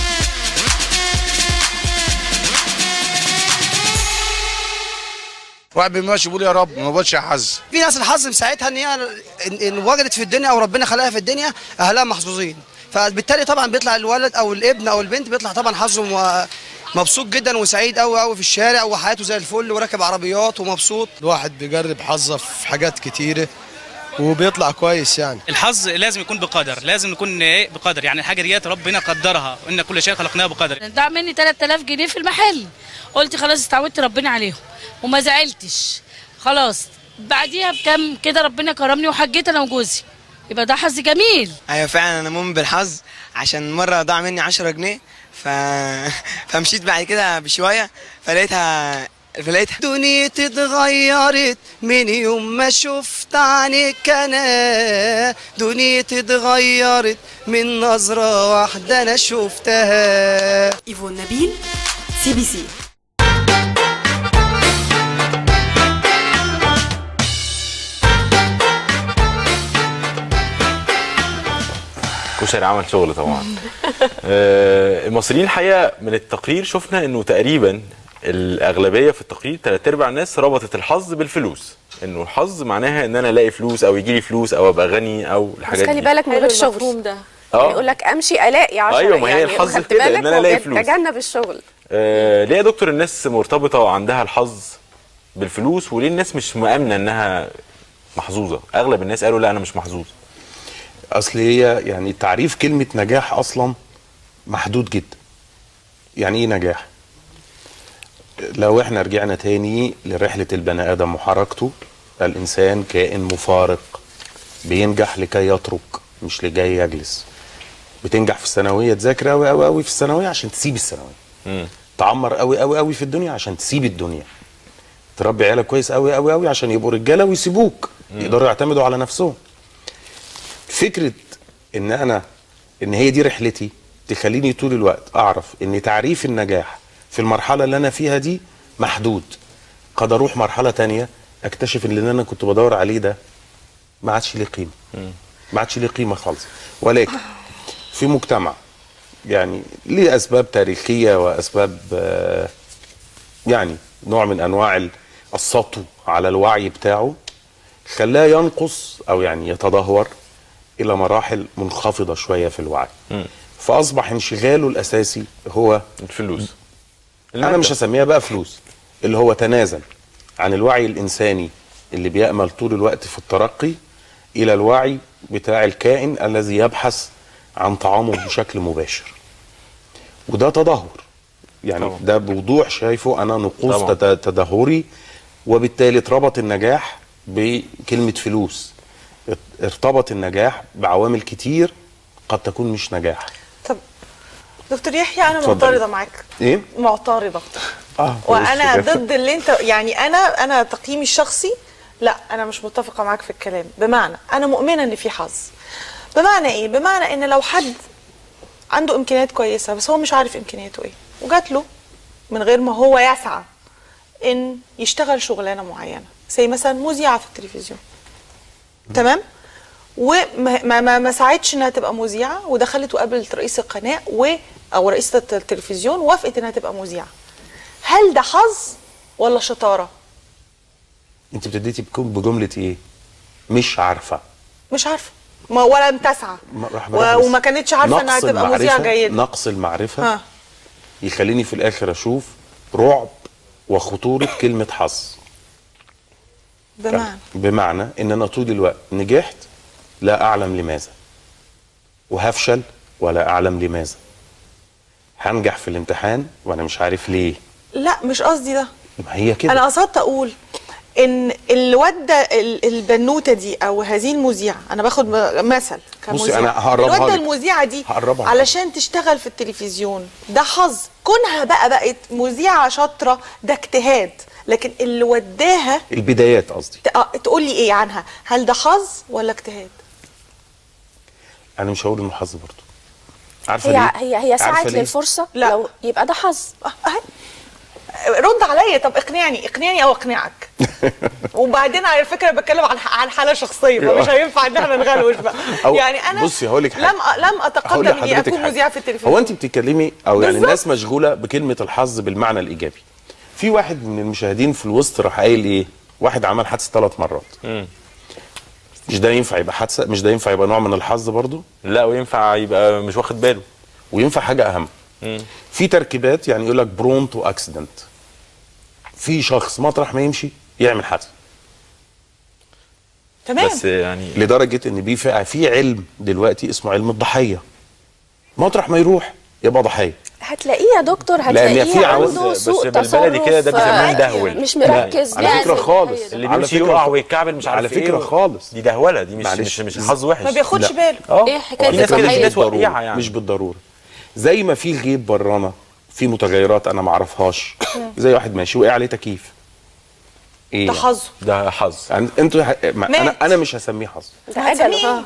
واحد بيمشي بيقول يا رب ما بقولش يا حظ. في ناس الحظ مساعدها ان هي إن وجدت في الدنيا او ربنا خلقها في الدنيا اهلها محظوظين، فبالتالي طبعا بيطلع الولد او الابن او البنت بيطلع طبعا حظه مبسوط جدا وسعيد قوي قوي في الشارع وحياته زي الفل وراكب عربيات ومبسوط. الواحد بيجرب حظه في حاجات كتيره وبيطلع كويس يعني. الحظ لازم يكون بقدر، لازم يكون ايه بقدر، يعني الحاجه ديت ربنا قدرها، ان كل شيء خلقناه بقدر. ضاع مني 3000 جنيه في المحل، قلت خلاص استعودت ربنا عليهم وما زعلتش خلاص. بعديها بكام كده ربنا كرمني وحجيت انا وجوزي، يبقى ده حظ جميل. ايوه فعلا انا مؤمن بالحظ، عشان مره ضاع مني 10 جنيه فمشيت بعد كده بشويه فلقيتها دنيتي اتغيرت من يوم ما شفت عنك انا، دنيتي اتغيرت من نظرة واحدة انا شفتها. ايفون نبيل، CBC. كشري عمل شغل طبعا. المصريين الحقيقه من التقرير شفنا انه تقريبا الاغلبيه في التقرير 3/4 الناس ربطت الحظ بالفلوس، انه الحظ معناها ان انا الاقي فلوس او يجي لي فلوس او ابقى غني او الحاجات دي. بس خلي بالك من غير شغل ده يعني يقول لك امشي الاقي 10. ايوه، ما هي يعني الحظ كده ان انا الاقي فلوس. تجنب الشغل. ليه يا دكتور الناس مرتبطه عندها الحظ بالفلوس، وليه الناس مش مؤمنه انها محظوظه؟ اغلب الناس قالوا لا انا مش محظوظ. اصل هي يعني تعريف كلمه نجاح اصلا محدود جدا. يعني ايه نجاح؟ لو احنا رجعنا تاني لرحله البني ادم وحركته، الانسان كائن مفارق بينجح لكي يترك مش لكي يجلس. بتنجح في الثانويه، تذاكر قوي قوي قوي في الثانويه عشان تسيب الثانويه. تعمر قوي قوي قوي في الدنيا عشان تسيب الدنيا. تربي عيالك كويس قوي قوي قوي عشان يبقوا رجاله ويسيبوك، يقدروا يعتمدوا على نفسهم. فكره ان هي دي رحلتي تخليني طول الوقت اعرف ان تعريف النجاح في المرحله اللي انا فيها دي محدود. قد اروح مرحله تانية اكتشف ان اللي انا كنت بدور عليه ده ما عادش ليه قيمه، ما عادش ليه قيمه خالص. ولكن في مجتمع يعني ليه اسباب تاريخيه واسباب يعني نوع من انواع السطو على الوعي بتاعه خلاه ينقص او يعني يتدهور الى مراحل منخفضه شويه في الوعي. فاصبح انشغاله الاساسي هو الفلوس. انا مش هسميها بقى فلوس، اللي هو تنازل عن الوعي الانساني اللي بيأمل طول الوقت في الترقي الى الوعي بتاع الكائن الذي يبحث عن طعامه بشكل مباشر. وده تدهور يعني طبعا. ده بوضوح شايفه انا نقوص تدهوري، وبالتالي اتربط النجاح بكلمه فلوس، ارتبط النجاح بعوامل كتير قد تكون مش نجاح. طب دكتور يحيى انا معترضه معاك. ايه؟ معترضه. وانا ضد اللي انت يعني انا تقييمي الشخصي لا انا مش متفقه معاك في الكلام. بمعنى انا مؤمنه ان في حظ. بمعنى ايه؟ بمعنى ان لو حد عنده امكانيات كويسه بس هو مش عارف امكانياته ايه وجات له من غير ما هو يسعى ان يشتغل شغلانه معينه زي مثلا مذيعه في التلفزيون، تمام؟ وما ما ساعدش انها تبقى مذيعه ودخلت وقابلت رئيس القناه او رئيسه التلفزيون وافقت انها تبقى مذيعه. هل ده حظ ولا شطاره؟ انت ابتديتي بجمله ايه؟ مش عارفه. مش عارفه ولم تسعى وما كانتش عارفه انها تبقى مذيعه جيده. نقص المعرفه يخليني في الاخر اشوف رعب وخطوره كلمه حظ. بمعنى ان انا طول الوقت نجحت لا اعلم لماذا، وهفشل ولا اعلم لماذا، هنجح في الامتحان وانا مش عارف ليه. لا مش قصدي ده، ما هي كده. انا قصدت اقول ان الواد البنوته دي او هذه المذيعه، انا باخد مثل كمذيعه، انا هقربها الواد المذيعه دي علشان تشتغل في التلفزيون ده حظ، كونها بقت مذيعه شاطره ده اجتهاد، لكن اللي وداها البدايات قصدي. تقول لي ايه عنها؟ هل ده حظ ولا اجتهاد؟ انا مش هقول انه حظ برضه. عارفه هي سعت للفرصه. لا. لو يبقى ده حظ. رد عليا. طب اقنعني او اقنعك. وبعدين على فكره بتكلم عن حاله شخصيه فمش هينفع ان احنا نغلوش بقى. يعني انا بصي هقول لك حاجه، لم اتقدم اني اكون مذيعه في التلفزيون. هو انت بتتكلمي او يعني الناس مشغوله بكلمه الحظ بالمعنى الايجابي، في واحد من المشاهدين في الوسط راح قايل ايه؟ واحد عمل حادثه 3 مرات. مش ده ينفع يبقى حادثه؟ مش ده ينفع يبقى نوع من الحظ برضو؟ لا، وينفع يبقى مش واخد باله، وينفع حاجه اهم. في تركيبات، يعني يقول لك برونتو اكسيدنت، في شخص مطرح ما يمشي يعمل حادثه. تمام. بس يعني لدرجه ان في علم دلوقتي اسمه علم الضحيه، مطرح ما يروح يبقى ضحيه. هتلاقيه يا دكتور، لأن هتلاقيه في عنده سوء بالبلدي كده ده بيسموه دهول، مش مركز. على فكره خالص، اللي بيمشي يقع ويتكعبل مش عارف على فكره ايه خالص، دي دهوله، دي مش حظ وحش، ما بياخدش باله. ايه حكايه في ناس كده، في ناس وقيعه يعني. مش بالضروره. زي ما في غيب برانا، في متغيرات انا ما اعرفهاش، زي واحد ماشي وقع عليه تكييف، ايه ده حظ، ده حظ. انتوا انا مش هسميه حظ، ده اجل.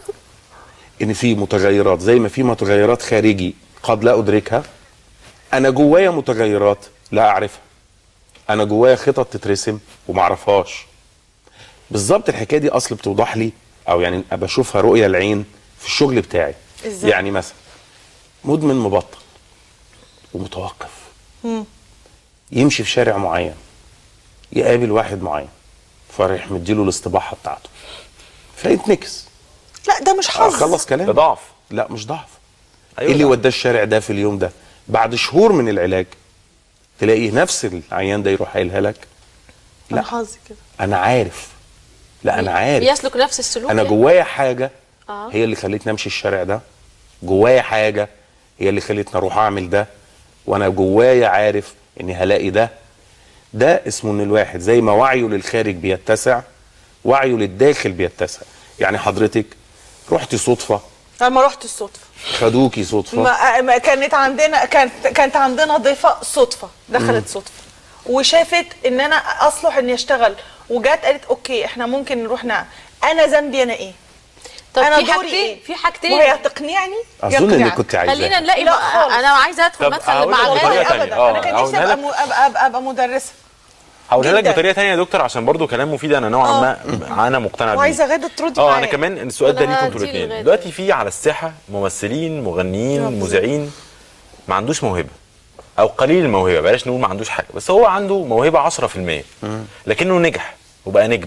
ان في متغيرات زي ما في متغيرات خارجي قد لا ادركها، انا جوايا متغيرات لا اعرفها، انا جوايا خطط تترسم وما اعرفهاش. بالظبط الحكايه دي اصل بتوضح لي، او يعني بشوفها رؤيه العين في الشغل بتاعي. إزاي؟ يعني مثلا مدمن مبطل ومتوقف، يمشي في شارع معين، يقابل واحد معين، فرايح مديله الاستباحه بتاعته، فيتنكس. لا ده مش حظ، خلص كلام، ده ضعف. لا مش ضعف. أيوة، ايه اللي وداه الشارع ده في اليوم ده؟ بعد شهور من العلاج تلاقي نفس العيان ده يروح قايلها لك، لا حظي كده، انا عارف، لا انا عارف يسلك نفس السلوك. انا يعني جوايا حاجه هي اللي خلتني امشي الشارع ده، جوايا حاجه هي اللي خلتني اروح اعمل ده، وانا جوايا عارف اني هلاقي ده. ده اسمه ان الواحد زي ما وعيه للخارج بيتسع، وعيه للداخل بيتسع. يعني حضرتك رحتي صدفه، انا ما رحت الصدفه، خدوكي صدفه، ما كانت عندنا ضيفه صدفه، دخلت صدفه وشافت ان انا اصلح اني اشتغل، وجات قالت اوكي احنا ممكن نروح انا ذنبي انا ايه؟ طب انا في دوري حاجتين، ايه؟ في حاجتين، وهي تقنعني اظن انك كنت عايزاها. خلينا نلاقي لا خالص. انا عايزه ادخل مثلا مع ابدا، انا كان نفسي ابقى مدرسه. هقولها لك بطريقه ثانيه يا دكتور عشان برضو كلام مفيد، انا نوعا ما انا مقتنع بيه. وعايزه غاده تردي معايا. انا كمان السؤال ده ليكم انتوا الاثنين. دلوقتي في على الساحه ممثلين، مغنيين، مذيعين ما عندوش موهبه او قليل الموهبه، بلاش نقول ما عندوش حاجه، بس هو عنده موهبه 10% لكنه نجح وبقى نجم.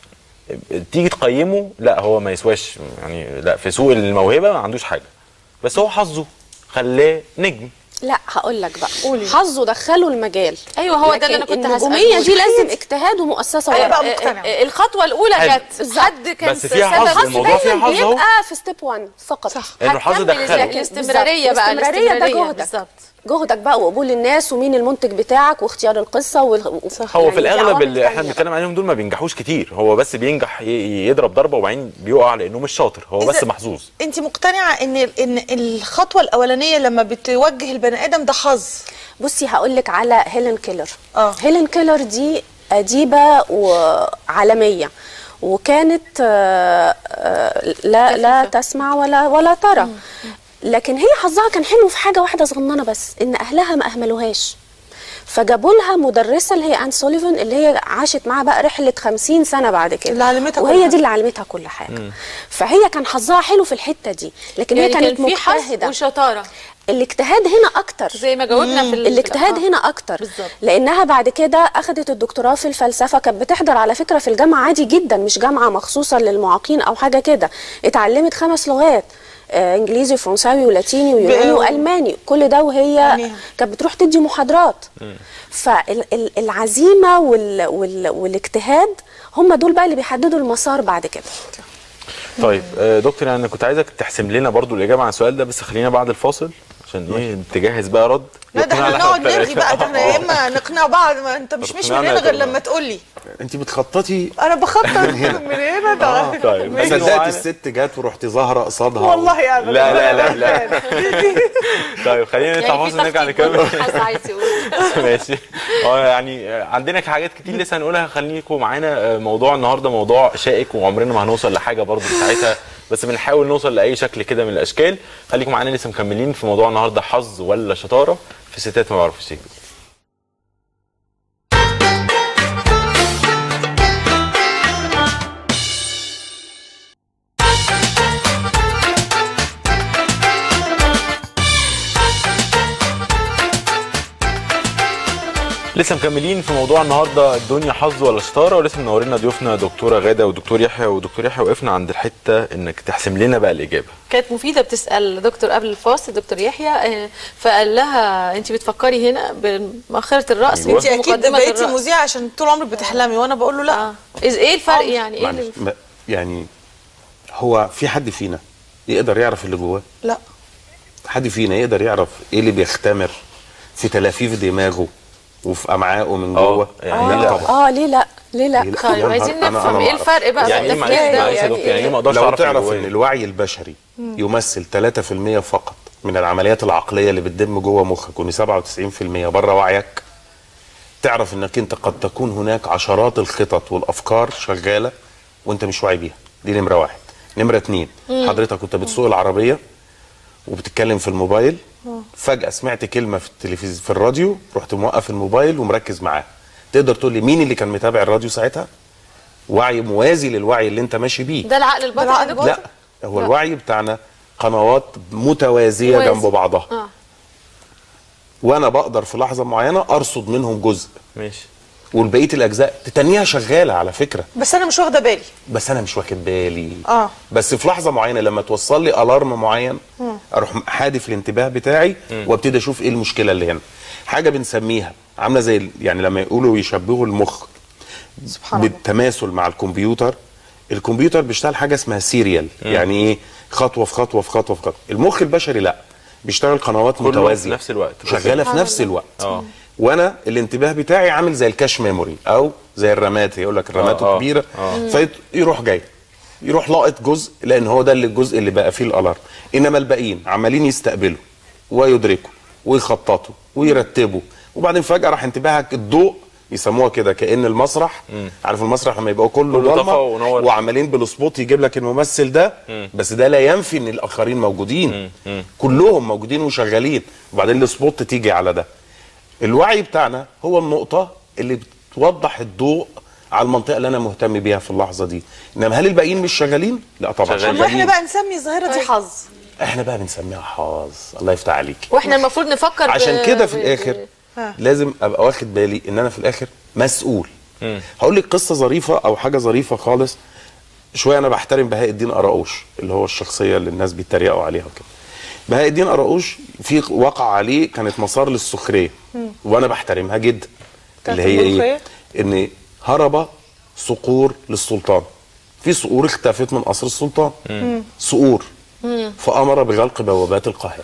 تيجي تقيمه لا هو ما يسواش، يعني لا في سوق الموهبه ما عندوش حاجه، بس هو حظه خلاه نجم. لا هقول لك بقى، حظه دخله المجال. ايوه هو ده اللي انا كنت هسأله. النجوميه دي لازم اجتهاد ومؤسسه. انا بقى مقتنعه الخطوه الاولى جت، حد كان بس فيها حظ، الموضوع فيها حظ اهو، يبقى في ستيب 1 فقط. صح، انه الحظ دخله. الاستمراريه بقى، الاستمراريه ده جهدك، جهدك بقى وقبول الناس ومين المنتج بتاعك واختيار القصه هو يعني في الاغلب اللي احنا بنتكلم عليهم دول ما بينجحوش كتير، هو بس بينجح يضرب ضربه وبعدين بيقع لانه مش شاطر، هو بس محظوظ. انت مقتنعه ان الخطوه الاولانيه لما بتوجه البني ادم ده حظ؟ بصي هقول لك على هيلين كيلر. هيلين كيلر دي اديبه وعالميه، وكانت لا تسمع ولا ترى، لكن هي حظها كان حلو في حاجه واحده صغننه بس، ان اهلها ما اهملوهاش، فجابوا لها مدرسه اللي هي آن سوليفان، اللي هي عاشت معاها بقى رحله 50 سنه بعد كده، اللي علمتها وهي دي اللي علمتها كل حاجه. فهي كان حظها حلو في الحته دي، لكن يعني هي كانت كان في حظ مجتهده وشطاره. الاجتهاد هنا اكتر، زي ما جاوبنا في الاجتهاد هنا اكتر بالزبط. لانها بعد كده اخذت الدكتوراه في الفلسفه، كانت بتحضر على فكره في الجامعه عادي جدا، مش جامعه مخصوصه للمعاقين او حاجه كده، اتعلمت 5 لغات، انجليزي وفرنساوي ولاتيني ويوناني والماني، كل ده وهي كانت بتروح تدي محاضرات. فالعزيمه والاجتهاد هم دول بقى اللي بيحددوا المسار بعد كده. طيب دكتور انا كنت عايزك تحسم لنا برضو الاجابه عن السؤال ده، بس خلينا بعد الفاصل عشان ايه تجهز بقى رد. لا ده احنا نقعد نرغي بقى، ده احنا يا اما نقنع بعض، ما انت مش من هنا غير لما تقول لي. انت بتخططي. انا بخطط من هنا ده. طيب صدقتي الست جت ورحتي ظاهره قصادها والله يا ابدا. لا طيب خلينا نطلع فاصل نرجع نكمل. ماشي. يعني عندنا حاجات كتير لسه هنقولها، خليكم معانا. موضوع النهارده موضوع شائك وعمرنا ما هنوصل لحاجه برضو ساعتها، بس بنحاول نوصل لاي شكل كده من الاشكال. خليكم معانا لسه مكملين في موضوع النهارده، حظ ولا شطاره في ستات ما بيعرفوش يكذبوا. لسه مكملين في موضوع النهارده، الدنيا حظ ولا شطاره، ولسه منورينا ضيوفنا دكتوره غاده ودكتور يحيى. ودكتور يحيى وقفنا عند الحته انك تحسم لنا بقى الاجابه. كانت مفيده بتسال دكتور قبل الفاصل دكتور يحيى، فقال لها انت بتفكري هنا بمؤخره الراس. انت اكيد بقيتي مذيعه عشان طول عمرك بتحلمي، وانا بقول له لا. ايه الفرق يعني؟ ايه يعني هو في حد فينا يقدر يعرف اللي جواه؟ لا. حد فينا يقدر يعرف ايه اللي بيختمر في تلافيف دماغه وفي امعائه من جوه؟ ليه لا؟ ليه لا؟ طيب عايزين نفهم ايه الفرق بقى. يعني معلش يا دكتور، يعني ما اقدرش لو اعرف تعرف ان الوعي البشري يمثل 3% فقط من العمليات العقليه اللي بتتم جوه مخك، وان 97% بره وعيك، تعرف انك انت قد تكون هناك عشرات الخطط والافكار شغاله وانت مش واعي بيها. دي نمره واحد. نمره اتنين، حضرتك كنت بتسوق العربيه وبتتكلم في الموبايل، فجأة سمعت كلمة في التلفزيون في الراديو، رحت موقف الموبايل ومركز معاه. تقدر تقول لي مين اللي كان متابع الراديو ساعتها؟ وعي موازي للوعي اللي انت ماشي بيه. ده العقل الباطن يا دكتور؟ لا، هو الوعي بتاعنا قنوات متوازية جنب بعضها. وانا بقدر في لحظة معينة ارصد منهم جزء. ماشي. والبقية الاجزاء تتنيها شغالة على فكرة. بس انا مش واخدة بالي. بس انا مش واخد بالي. بس في لحظة معينة لما توصل لي الارم معين، اروح حادف الانتباه بتاعي وابتدي اشوف ايه المشكلة اللي هنا. حاجة بنسميها عاملة زي يعني لما يقولوا يشبهوا المخ بالتماثل مع الكمبيوتر. الكمبيوتر بيشتغل حاجة اسمها سيريال، يعني ايه؟ خطوة في خطوة في خطوة في خطوة. المخ البشري لا، بيشتغل قنوات متوازية في نفس الوقت، شغالة في نفس الوقت. وانا الانتباه بتاعي عامل زي الكاش ميموري او زي الرامات، يقول لك الرامات كبيره، فيروح جاي يروح لاقط جزء، لان هو ده اللي الجزء اللي بقى فيه الالارم. انما الباقيين عمالين يستقبلوا ويدركوا ويخططوا ويرتبوا، وبعدين فجاه راح انتباهك الضوء، يسموها كده كأن المسرح. عارف المسرح لما يبقى كله ضلمه وعمالين بالسبوت يجيب لك الممثل ده، بس ده لا ينفي ان الاخرين موجودين. كلهم موجودين وشغالين، وبعدين السبوت تيجي على ده. الوعي بتاعنا هو النقطة اللي بتوضح الضوء على المنطقة اللي أنا مهتم بيها في اللحظة دي. إنما هل الباقيين مش شغالين؟ لا طبعا شغالين. احنا بقى نسمي الظاهرة دي حظ. احنا بقى بنسميها حظ. الله يفتح عليك. واحنا المفروض نفكر عشان كده في الآخر لازم أبقى واخد بالي إن أنا في الآخر مسؤول. هقول لك قصة ظريفة أو حاجة ظريفة خالص. شوية أنا بحترم بهاء الدين قراقوش، اللي هو الشخصية اللي الناس بيتريقوا عليها وكده. بهاء الدين قراقوش في وقع عليه كانت مسار للسخريه، وانا بحترمها جدا، اللي هي ايه؟ ان هرب صقور للسلطان. في صقور اختفت من قصر السلطان، صقور، فامر بغلق بوابات القاهره.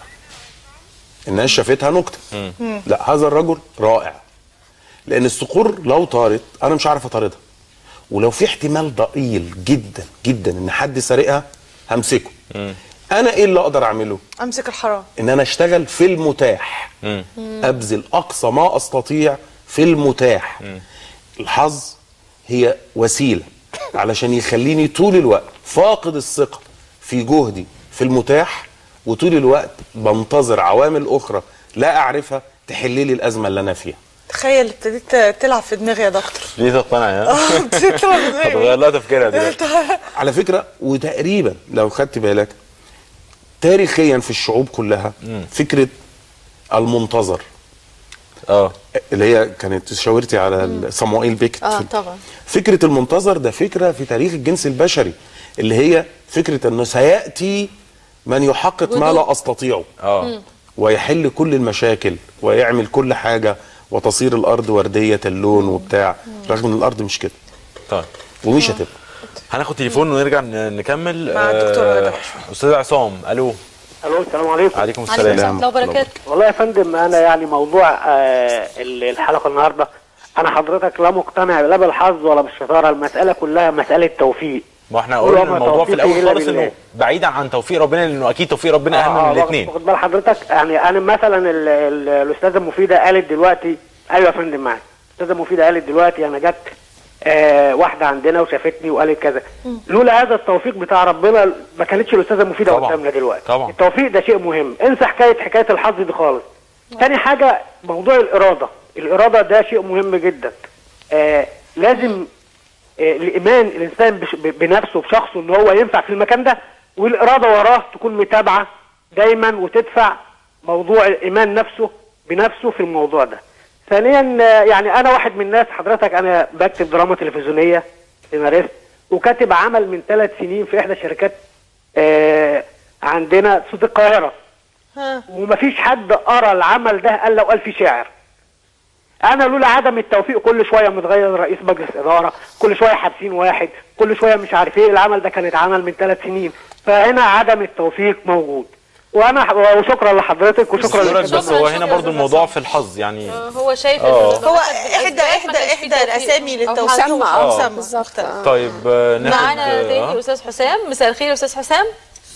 الناس شافتها نكته. لا، هذا الرجل رائع، لان الصقور لو طارت انا مش عارف اطاردها، ولو في احتمال ضئيل جدا جدا ان حد سارقها همسكه. انا ايه اللي اقدر اعمله؟ امسك الحرام. ان انا اشتغل في المتاح، ابذل اقصى ما استطيع في المتاح. الحظ هي وسيله علشان يخليني طول الوقت فاقد الثقه في جهدي في المتاح، وطول الوقت بنتظر عوامل اخرى لا اعرفها تحل لي الازمه اللي انا فيها. تخيل ابتديت تلعب في دماغي يا دكتور. ليه تقتنع يا؟ ابتديت تلعب في دماغي. هتغير لها تفكيرها دلوقتي. على فكره، وتقريبا لو خدت بالك تاريخيا في الشعوب كلها فكره المنتظر، اللي هي كانت شاورتي على صموئيل بيكت. طبعا فكره المنتظر ده فكره في تاريخ الجنس البشري، اللي هي فكره انه سياتي من يحقق ما لا استطيعه ويحل كل المشاكل ويعمل كل حاجه وتصير الارض ورديه اللون وبتاع، رغم ان الارض مش كده. طيب ومش هتبقى. هناخد تليفون ونرجع نكمل مع الدكتور غدا. استاذ عصام. الو. السلام عليكم. عليكم السلام ورحمه الله وبركاته. والله يا فندم، انا يعني موضوع الحلقه النهارده، انا حضرتك لا مقتنع لا بالحظ ولا بالشطاره، المساله كلها مساله توفيق. ما احنا قلنا الموضوع في الاول خالص انه بعيدا عن توفيق ربنا، لانه اكيد توفيق ربنا اهم من الاثنين. خد بال حضرتك، يعني انا مثلا الاستاذه مفيده قالت دلوقتي، ايوه يا فندم معاك، الاستاذه مفيده قالت دلوقتي انا جت واحده عندنا وشافتني وقالت كذا. لولا هذا التوفيق بتاع ربنا ما كانتش الاستاذه مفيده قدامنا دلوقتي. طبعا التوفيق ده شيء مهم، انسى حكايه الحظ دي خالص. تاني حاجه موضوع الاراده ده شيء مهم جدا. لازم الايمان الانسان بنفسه بشخصه ان هو ينفع في المكان ده، والاراده وراه تكون متابعه دايما وتدفع موضوع الايمان نفسه بنفسه في الموضوع ده. ثانيا يعني انا واحد من الناس، حضرتك انا بكتب دراما تلفزيونيه سيناريست، وكاتب عمل من 3 سنين في احدى شركات عندنا صوت القاهره، ومفيش حد قرا العمل ده قال لو قال فيه شاعر. انا لولا عدم التوفيق كل شويه متغير رئيس مجلس اداره، كل شويه حابسين واحد، كل شويه مش عارف ايه، العمل ده كان اتعمل من 3 سنين، فهنا عدم التوفيق موجود. وشكرا لحضرتك وشكرا بس هو هنا برضو الموضوع في الحظ يعني. هو شايف هو احدى الاسامي للتوفيق هو بالظبط. طيب معانا تاني استاذ حسام. مساء الخير يا استاذ حسام.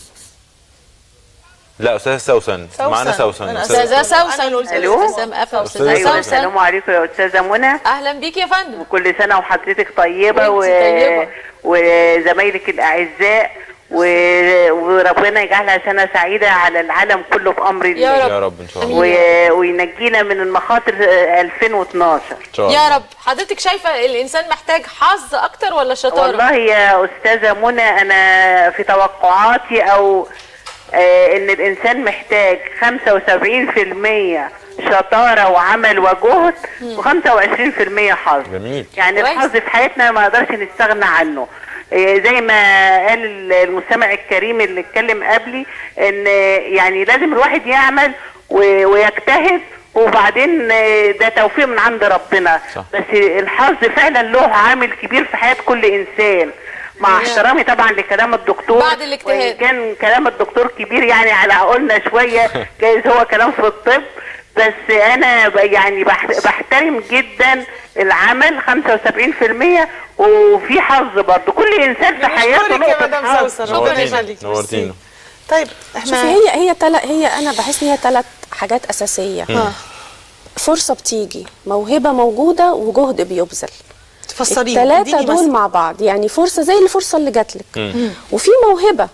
لا استاذ سوسن معانا. سوسن استاذه سوسن. الو حسام قفا. استاذه أيوة. سوسن السلام عليكم يا استاذه منى. اهلا بيك يا فندم. وكل سنه وحضرتك طيبه طيبة. وزمايلك الاعزاء وربنا يجعلها سنه سعيده على العالم كله في امر الله يا رب ان شاء الله. وينجينا من المخاطر 2012 يا رب. حضرتك شايفه الانسان محتاج حظ اكتر ولا شطاره؟ والله يا استاذه منى انا في توقعاتي او ان الانسان محتاج 75% شطاره وعمل وجهد و25% حظ. جميل. يعني الحظ في حياتنا ما نقدرش نستغنى عنه. زي ما قال المستمع الكريم اللي اتكلم قبلي ان يعني لازم الواحد يعمل ويجتهد وبعدين ده توفيق من عند ربنا. صح. بس الحظ فعلا له عامل كبير في حياة كل انسان، مع احترامي طبعا لكلام الدكتور بعد الاجتهاد. وإن كان كلام الدكتور كبير يعني على عقولنا شويه جايز هو كلام في الطب، بس انا يعني بحترم جدا العمل 75% وفي حظ برضه. كل انسان في حياته نقطه حظ. نورتينا. طيب احنا هي انا بحس ان هي 3 حاجات اساسيه. فرصه بتيجي، موهبه موجوده، وجهد بيبذل. تفسريها ال3 دول مع بعض، يعني فرصه زي الفرصه اللي جات لك، وفي موهبه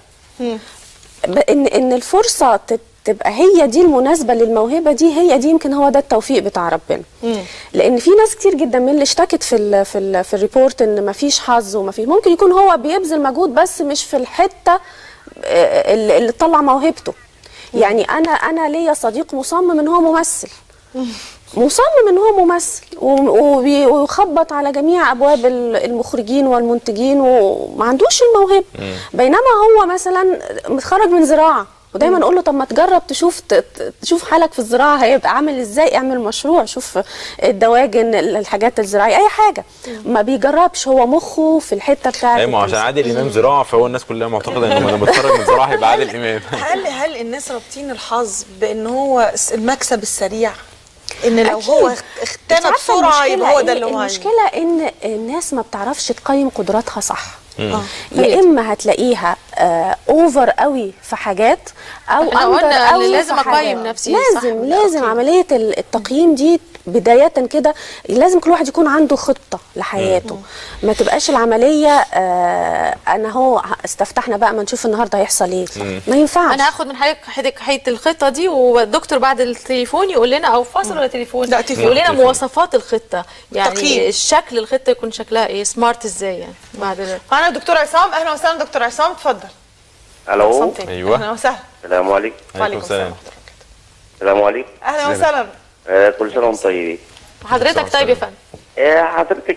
ان الفرصه تبقى هي دي المناسبه للموهبه دي، هي دي يمكن هو ده التوفيق بتاع ربنا. لان في ناس كتير جدا من اللي اشتكت في الريبورت ان مفيش حظ ومفيش، ممكن يكون هو بيبذل مجهود بس مش في الحته اللي طلع موهبته. يعني انا ليا صديق مصمم ان هو ممثل، مصمم ان هو ممثل ويخبط على جميع ابواب المخرجين والمنتجين وما عندوش الموهبه، بينما هو مثلا متخرج من زراعه، ودايما اقول له طب ما تجرب تشوف حالك في الزراعه هيبقى عامل ازاي، اعمل مشروع، شوف الدواجن، الحاجات الزراعيه، اي حاجه. ما بيجربش، هو مخه في الحته بتاعته. ايوه عشان عادل امام زراعه، فهو الناس كلها معتقده انه لما يتخرج من زراعه هيبقى عادل امام. هل الناس رابطين الحظ بان هو المكسب السريع؟ ان لو هو اختنى بسرعه يبقى هو ده اللي هو المشكله ان الناس ما بتعرفش تقيم قدراتها صح. يا اما هتلاقيها اوفر قوي في حاجات او اندر قوي. لازم اقيم نفسي. لازم عمليه التقييم دي بدايه كده، لازم كل واحد يكون عنده خطه لحياته. ما تبقاش العمليه انا هو استفتحنا بقى ما نشوف النهارده هيحصل ايه. ما ينفعش. انا هاخد من حضرتك حته الخطه دي، والدكتور بعد التليفون يقول لنا، او فاصل ولا تليفون، يقول لنا مواصفات الخطه، يعني الشكل الخطه يكون شكلها ايه، سمارت ازاي يعني. بعد معانا دكتور عصام. اهلا وسهلا دكتور عصام، اتفضل. الو. ايوه اهلا وسهلا. السلام عليكم. وعليكم السلام. السلام عليكم. اهلا وسهلا. كل سنه وانتم طيبين. حضرتك طيب يا فندم. حضرتك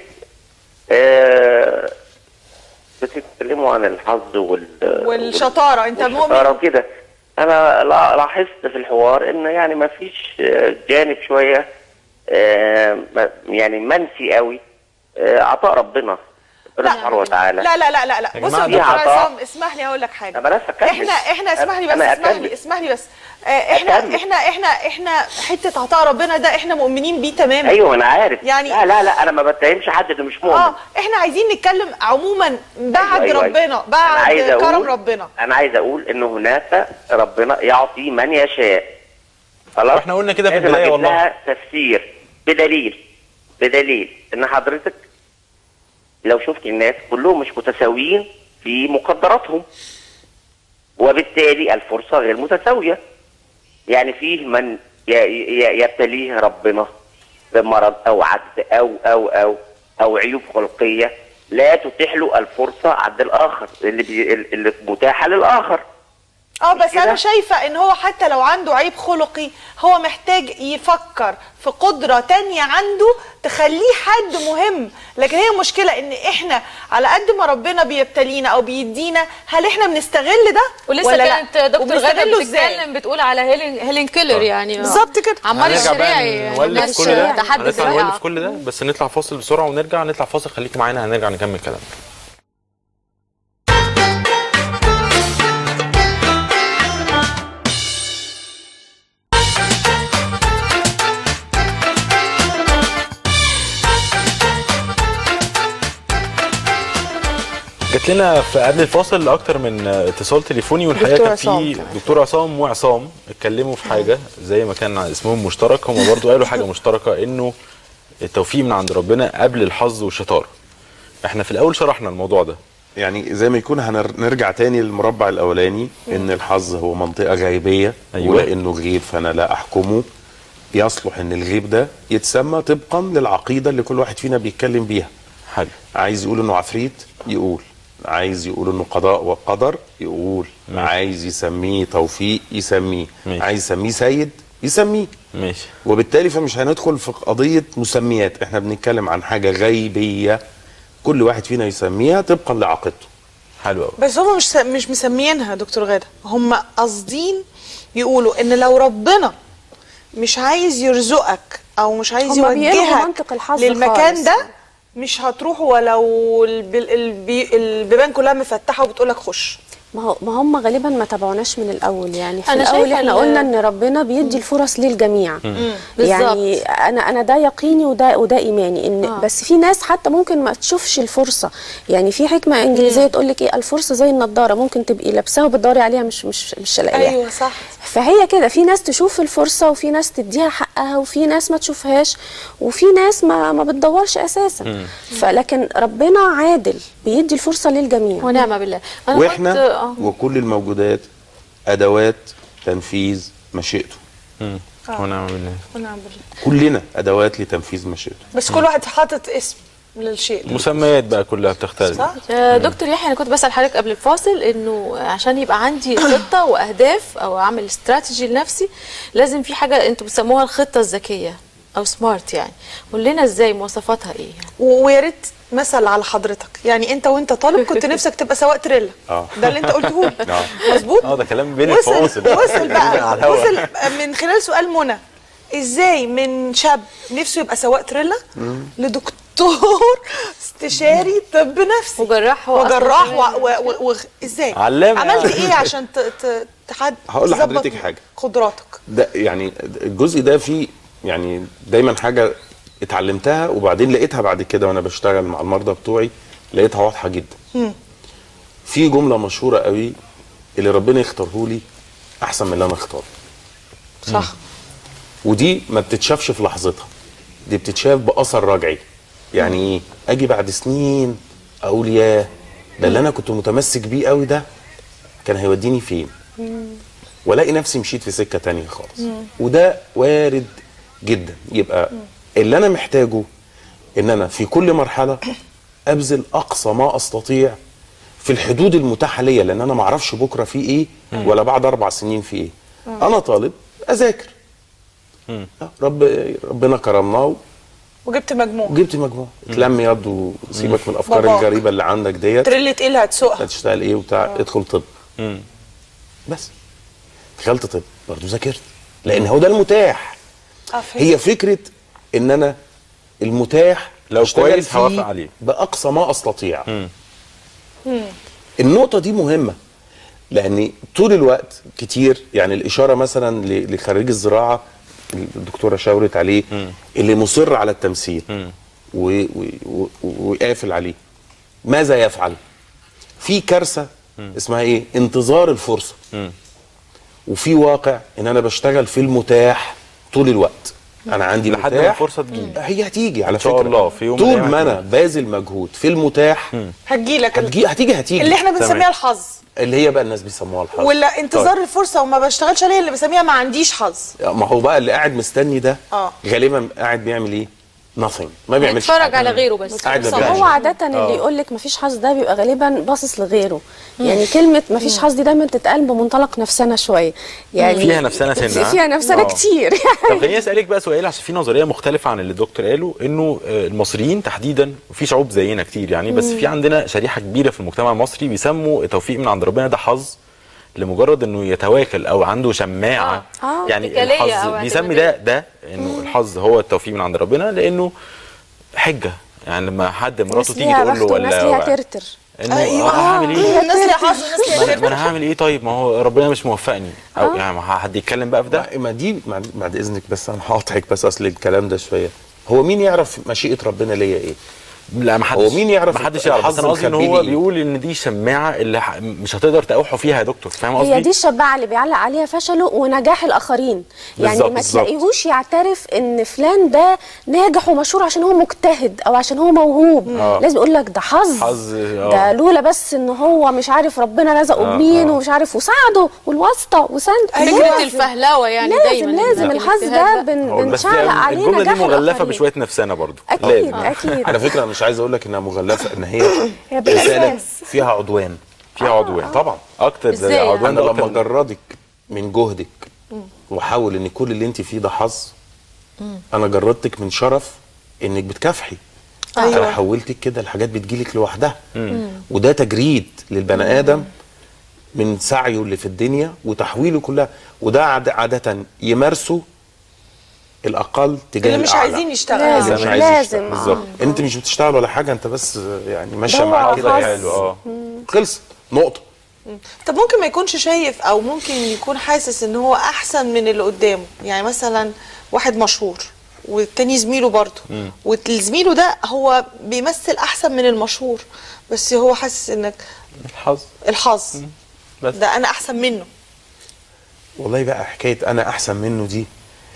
بتتكلموا عن الحظ والشطاره، انت مؤمن والشطاره وكده. انا لاحظت في الحوار ان يعني ما فيش جانب شويه يعني منسي قوي عطاء ربنا سبحانه وتعالى. لا لا لا لا لا بص يا دكتور عصام، اسمح لي اقول لك حاجه. احنا اسمح لي بس احنا حته عطاء ربنا ده احنا مؤمنين بيه تماما. ايوه انا عارف يعني. لا انا ما بتهمش حد انه مش مؤمن. احنا عايزين نتكلم عموما بعد ربنا، بعد كرم ربنا. انا عايز اقول ان هناك ربنا يعطي من يشاء. خلاص احنا قلنا كده في البدايه والله. لها تفسير بدليل ان حضرتك لو شفت الناس كلهم مش متساويين في مقدراتهم، وبالتالي الفرصة غير متساوية. يعني فيه من يبتليه ربنا بمرض أو عجز أو عيوب خلقية لا تتيح له الفرصة عند الآخر اللي متاحة للآخر. بس كده؟ انا شايفه ان هو حتى لو عنده عيب خلقي هو محتاج يفكر في قدره تانية عنده تخليه حد مهم. لكن هي المشكله ان احنا على قد ما ربنا بيبتلينا او بيدينا، هل احنا بنستغل ده ولسه ولا كانت لا؟ دكتور غادة وبنستغله إزاي؟ بتتكلم بتقول على هيلين كيلر يعني بالظبط كده. عمار هنرجع بقى الشريعي نولف كل ده، تحدي هنطلع الزراعة. نولف كل ده، بس نطلع فاصل بسرعه ونرجع. نطلع فاصل، خليكي معانا، هنرجع نكمل كلامنا. جات لنا في قبل الفاصل اكتر من اتصال تليفوني، والحقيقه كان في دكتور عصام وعصام اتكلموا في حاجه زي ما كان اسمهم مشترك. هم برضو قالوا حاجه مشتركه، انه التوفيق من عند ربنا قبل الحظ والشطاره. احنا في الاول شرحنا الموضوع ده، يعني زي ما يكون هنرجع تاني للمربع الاولاني، ان الحظ هو منطقه غيبيه. أيوة. ولانه غيب فانا لا احكمه. يصلح ان الغيب ده يتسمى طبقا للعقيده اللي كل واحد فينا بيتكلم بيها. حلو. عايز يقول انه عفريت يقول، عايز يقول انه قضاء وقدر يقول، عايز يسميه توفيق يسميه، عايز يسميه سيد يسميه. ماشي. وبالتالي فمش هندخل في قضيه مسميات، احنا بنتكلم عن حاجه غيبيه كل واحد فينا يسميها طبقا لعقيدته. حلو قوي. بس هم مش مسميينها دكتور غادة، هم قاصدين يقولوا ان لو ربنا مش عايز يرزقك او مش عايز هم بيلغوا يوجهك منطق الحظ للمكان خالص. ده مش هتروح ولو البيبان كلها مفتحه وبتقولك خش. ما هم غالبا ما تابعوناش من الاول. يعني في أنا الاول شايفة احنا قلنا ان ربنا بيدي الفرص للجميع. يعني انا ده يقيني وده ايماني ان بس في ناس حتى ممكن ما تشوفش الفرصه. يعني في حكمه انجليزيه تقول لك ايه، الفرصه زي النضاره، ممكن تبقي لابساها وبتدوري عليها مش لاقياها. ايوه صح. فهي كده، في ناس تشوف الفرصه وفي ناس تديها حقها وفي ناس ما تشوفهاش وفي ناس ما بتدورش اساسا. فلكن ربنا عادل بيدي الفرصه للجميع ونعم بالله. واحنا وكل الموجودات ادوات تنفيذ مشيئته. ونعم بالله. ونعم بالله. كلنا ادوات لتنفيذ مشيئته، بس كل واحد حاطط اسم للشيء. مسميات بقى كلها بتختلف. صح؟ دكتور يحيى، انا كنت بسال حضرتك قبل الفاصل انه عشان يبقى عندي خطه واهداف او اعمل استراتيجي لنفسي لازم في حاجه انتوا بتسموها الخطه الذكيه او سمارت. يعني قول لنا ازاي مواصفاتها ايه؟ ويا ريت مثل على حضرتك، يعني انت وانت طالب كنت نفسك تبقى سواق تريلا. ده اللي انت قلته لي. مظبوط. ده كلام بين الفواصل. وصل بقى، وصل من خلال سؤال منى. ازاي من شاب نفسه يبقى سواق تريلا لدكتور استشاري طب نفسي وجراح ازاي علامة. عملت ايه عشان هقول لحضرتك حاجه قدراتك ده؟ يعني الجزء ده فيه يعني دايما حاجه اتعلمتها وبعدين لقيتها بعد كده وانا بشتغل مع المرضى بتوعي، لقيتها واضحه جدا. في جمله مشهوره قوي، اللي ربنا يختاره لي احسن من اللي انا اختاره. صح. ودي ما بتتشافش في لحظتها، دي بتتشاف باثر رجعي. يعني ايه؟ اجي بعد سنين اقول ياه، ده اللي انا كنت متمسك بيه قوي ده كان هيوديني فين؟ والاقي نفسي مشيت في سكه تانية خالص. وده وارد جدا. يبقى اللي انا محتاجه ان انا في كل مرحله ابذل اقصى ما استطيع في الحدود المتاحه ليا، لان انا ما اعرفش بكره في ايه ولا بعد 4 سنين في ايه. انا طالب اذاكر، ربنا كرمنا وجبت مجموع. اتلم يد وسيبك من الافكار الغريبه اللي عندك ديت. تريلة ايه اللي هتسوقها؟ هتشتغل ايه وبتاع. ادخل طب. بس دخلت طب برضه ذاكرت، لان هو ده المتاح. هي فكره ان انا المتاح لو كويس هوافق عليه باقصى ما استطيع. النقطه دي مهمه، لان طول الوقت كتير يعني الاشاره مثلا لخريج الزراعه الدكتوره شاورت عليه، اللي مصر على التمثيل وقافل عليه، ماذا يفعل؟ في كارثه اسمها ايه؟ انتظار الفرصه. وفي واقع ان انا بشتغل في المتاح طول الوقت. انا عندي لحد ما الفرصه تجي، هي هتيجي على فكره ان شاء الله في يوم طول ما انا باذل مجهود في المتاح هتجيلك هتيجي اللي احنا بنسميها الحظ، اللي هي بقى الناس بيسموها الحظ، ولا انتظار الفرصه وما بشتغلش عليها اللي بسميها ما عنديش حظ. ما هو بقى اللي قاعد مستني ده غالبا قاعد بيعمل ايه؟ nothing، ما بيعملش يتفرج حاجة. على غيره بس. قاعد هو عادة اللي يقول لك مفيش حظ ده بيبقى غالبا باصص لغيره. يعني كلمة مفيش حظ دي دايما تتقال بمنطلق نفسنا شوية، يعني فيها نفسنا سنة، فيها نفسنا كتير طب خليني اسالك بقى سؤال، عشان في نظريه مختلفه عن اللي الدكتور قاله، انه المصريين تحديدا وفي شعوب زينا كتير يعني، بس في عندنا شريحه كبيره في المجتمع المصري بيسموا التوفيق من عند ربنا ده حظ، لمجرد انه يتواكل او عنده شماعه. يعني الحظ بيسمي ده انه الحظ هو التوفيق من عند ربنا، لانه حجه. يعني لما حد مراته تيجي تقول له ولا الناس ليها ترتر انه هعمل ايه؟ الناس ليها حظ والناس ليها ترتر. ما انا هعمل ايه طيب؟ ما هو ربنا مش موفقني، او يعني حد يتكلم بقى في ده. ما دي بعد اذنك بس انا هقاطعك، بس اصل الكلام ده شويه، هو مين يعرف مشيئه ربنا ليا ايه؟ لا محدش، هو مين يعرف؟ محدش يعرف، بس انا قصدي ان هو بيقول ان دي شماعه اللي مش هتقدر تقاوحوا فيها يا دكتور، فاهم قصدي؟ هي دي الشماعه اللي بيعلق عليها فشله ونجاح الاخرين. يعني ما تلاقيهوش يعترف ان فلان ده ناجح ومشهور عشان هو مجتهد او عشان هو موهوب. لازم يقول لك ده حظ ده لولا بس ان هو مش عارف ربنا رزقه بمين ومش عارف وساعده والواسطه وسند. فكره الفهلوه يعني لازم لازم الحظ ده بنشعلق عليه الجمله نجاح دي مغلفه الآخرين. بشويه نفسنا برضو. اكيد اكيد. على فكره انا مش عايز اقول لك انها مغلفه، ان هي رساله فيها عدوان. فيها عدوان طبعا، اكتر عدوان. انا لما اجردك من جهدك واحاول ان كل اللي انت فيه ده حظ، انا جردتك من شرف انك بتكافحي. انا حولتك كده الحاجات بتجيلك لوحدها، وده تجريد للبني ادم من سعيه اللي في الدنيا وتحويله كلها، وده عاده يمارسه الاقل تجاه اللي مش عايزين يشتغلوا. لازم بالظبط. انت مش بتشتغل ولا حاجه، انت بس يعني ماشيه معاك كده حلو. خلص نقطه. طب ممكن ما يكونش شايف، او ممكن يكون حاسس ان هو احسن من اللي قدامه. يعني مثلا واحد مشهور والتاني زميله برضه، والزميله ده هو بيمثل احسن من المشهور، بس هو حاسس انك الحظ بس ده انا احسن منه. والله بقى حكايه انا احسن منه دي،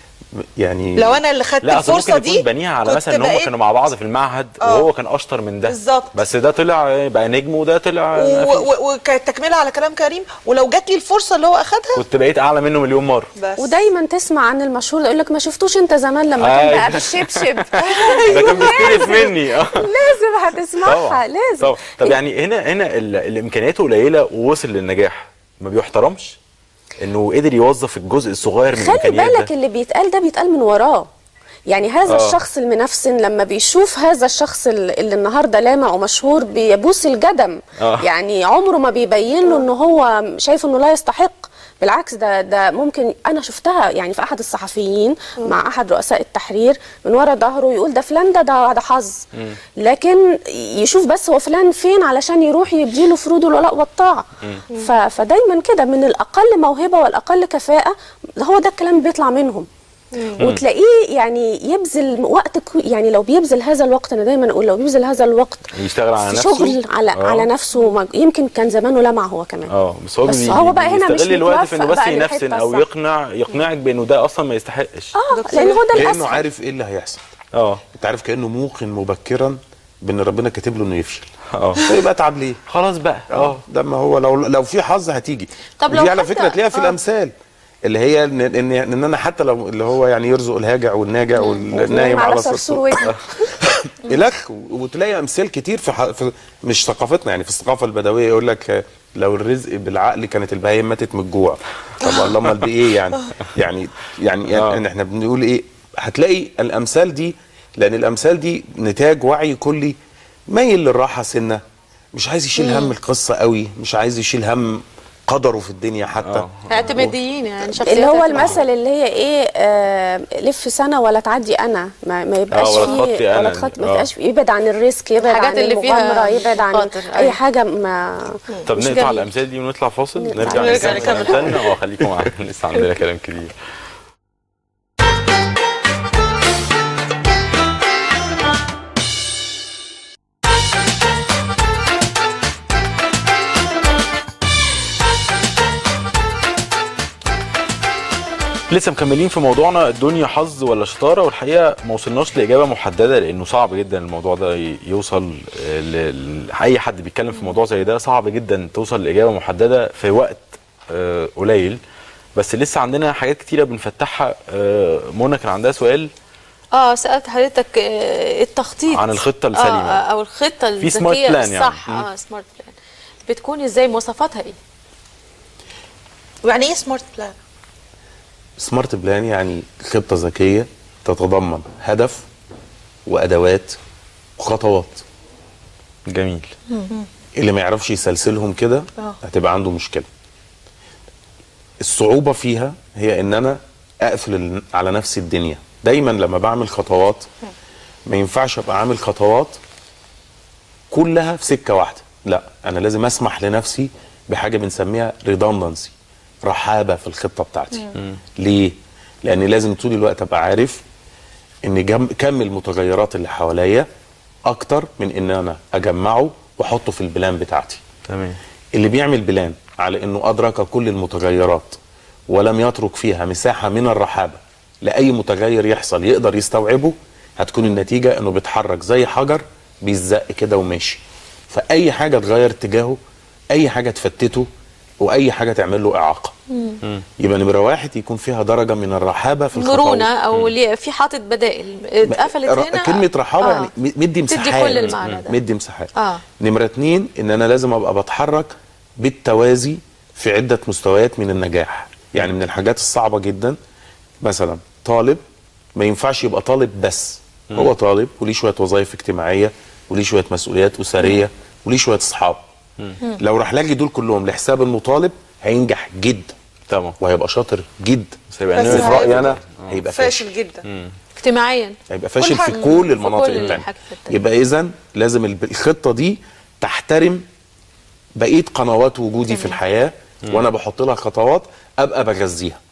يعني لو انا اللي خدت الفرصه دي ممكن بنيها على مثلا ان هم كانوا مع بعض في المعهد وهو كان اشطر من ده بالظبط، بس ده طلع بقى نجم وده طلع وكانت تكمله على كلام كريم، ولو جات لي الفرصه اللي هو اخدها كنت بقيت اعلى منه مليون مره. ودايما تسمع عن المشهور يقول لك ما شفتوش انت زمان لما كان بقى بالشبشب ده كان بيستلف مني. لازم هتسمعها لازم طبعا. طب يعني هنا الامكانيات قليله ووصل للنجاح، ما بيحترمش انه قدر يوظف الجزء الصغير من الامكانيات ده؟ خلي بالك اللي بيتقال ده بيتقال من وراه. يعني هذا الشخص المنفسن لما بيشوف هذا الشخص اللي النهارده لامع ومشهور بيبوس الجدم. يعني عمره ما بيبين له ان هو شايف انه لا يستحق. بالعكس ده ممكن انا شفتها يعني في احد الصحفيين مع احد رؤساء التحرير من ورا ظهره يقول ده فلان ده حظ، لكن يشوف بس هو فلان فين علشان يروح يديله فروض الولاء والطاعه. فدايما كده من الاقل موهبه والاقل كفاءه هو ده الكلام بيطلع منهم. وتلاقيه يعني يبذل وقت يعني لو بيبذل هذا الوقت، انا دايما اقول لو بيبذل هذا الوقت يشتغل على نفسه، شغل على نفسه، يمكن كان زمانه لمع هو كمان. بس هو بقى هنا مش الوقت في انه بس ينفسن او يقنعك بانه ده اصلا ما يستحقش. لان هو ده الاسهل، كانه عارف ايه اللي هيحصل. انت عارف كانه موقن مبكرا بان ربنا كاتب له انه يفشل. فيبقى اتعب ليه؟ خلاص بقى. ده ما هو لو في حظ هتيجي. طب لو دي على فكره تلاقيها في الامثال اللي هي ان انا حتى لو اللي هو يعني يرزق الهاجع والناجع والنايم على صرصور الخ. وتلاقي امثال كتير في مش ثقافتنا، يعني في الثقافه البدويه يقول لك لو الرزق بالعقل كانت البهايم ماتت من الجوع. طب اللهم بايه يعني احنا بنقول ايه؟ هتلاقي الامثال دي، لان الامثال دي نتاج وعي كلي مايل للراحه سنه، مش عايز يشيل هم القصه قوي، مش عايز يشيل هم قدره في الدنيا حتى. اعتماديين يعني اللي هو المثل اللي هي ايه لف سنه ولا تعدي انا، ما يبقاش فيه ولا تخطي، ما يبقاش يبعد عن الريسك، يبعد عن المغامره، يبعد عن اي حاجه. ما طب نقطع الامثال دي ونطلع فاصل، نرجع نكمل تاني. خليكم معانا لسه عندنا كلام كتير. لسه مكملين في موضوعنا الدنيا حظ ولا شطاره، والحقيقه ما وصلناش لاجابه محدده لانه صعب جدا الموضوع ده يوصل اي حد بيتكلم في موضوع زي ده صعب جدا توصل لاجابه محدده في وقت قليل. بس لسه عندنا حاجات كتيره بنفتحها. منى كان عندها سؤال سألت حضرتك التخطيط عن الخطة السليمة او الخطة الذكية سمارت بلان الصح. يعني. سمارت بلان بتكون ازاي؟ مواصفاتها ايه؟ يعني ايه سمارت بلان؟ سمارت بلان يعني خطة ذكية تتضمن هدف وأدوات وخطوات. جميل. اللي ما يعرفش يسلسلهم كده هتبقى عنده مشكلة. الصعوبة فيها هي ان انا اقفل على نفسي الدنيا. دايما لما بعمل خطوات ما ينفعش ابقى عامل خطوات كلها في سكة واحدة، لا انا لازم اسمح لنفسي بحاجة بنسميها ريدندنسي، رحابة في الخطة بتاعتي. ليه؟ لان لازم طول الوقت ابقى عارف ان كم المتغيرات اللي حواليا اكتر من ان انا اجمعه واحطه في البلان بتاعتي. تمام. اللي بيعمل بلان على انه ادرك كل المتغيرات ولم يترك فيها مساحة من الرحابة لأي متغير يحصل يقدر يستوعبه، هتكون النتيجة انه بيتحرك زي حجر بيزق كده وماشي. فأي حاجة تغير اتجاهه، أي حاجة تفتته، وأي حاجة تعمل له إعاقة. يبقى نمرة واحد يكون فيها درجة من الرحابة في الخطوات. مرونة او في حاطط بدائل اتقفلت هنا. كلمة رحابة يعني مدي مساحات. تدي كل المعنى ده. مدي مساحات. نمرة اتنين ان انا لازم ابقى بتحرك بالتوازي في عدة مستويات من النجاح. يعني من الحاجات الصعبة جدا مثلا طالب ما ينفعش يبقى طالب بس. هو طالب وليه شوية وظائف اجتماعية وليه شوية مسؤوليات أسرية وليه شوية أصحاب. لو راح لاقي دول كلهم لحساب انه طالب هينجح جدا طبعا وهيبقى شاطر جدا. بس هيبقى في رأيي انا هيبقى فاشل جدا اجتماعيا، هيبقى فاشل في كل المناطق التانية. يبقى اذا لازم الخطة دي تحترم بقية قنوات وجودي في الحياة، وانا بحط لها خطوات ابقى بغذيها.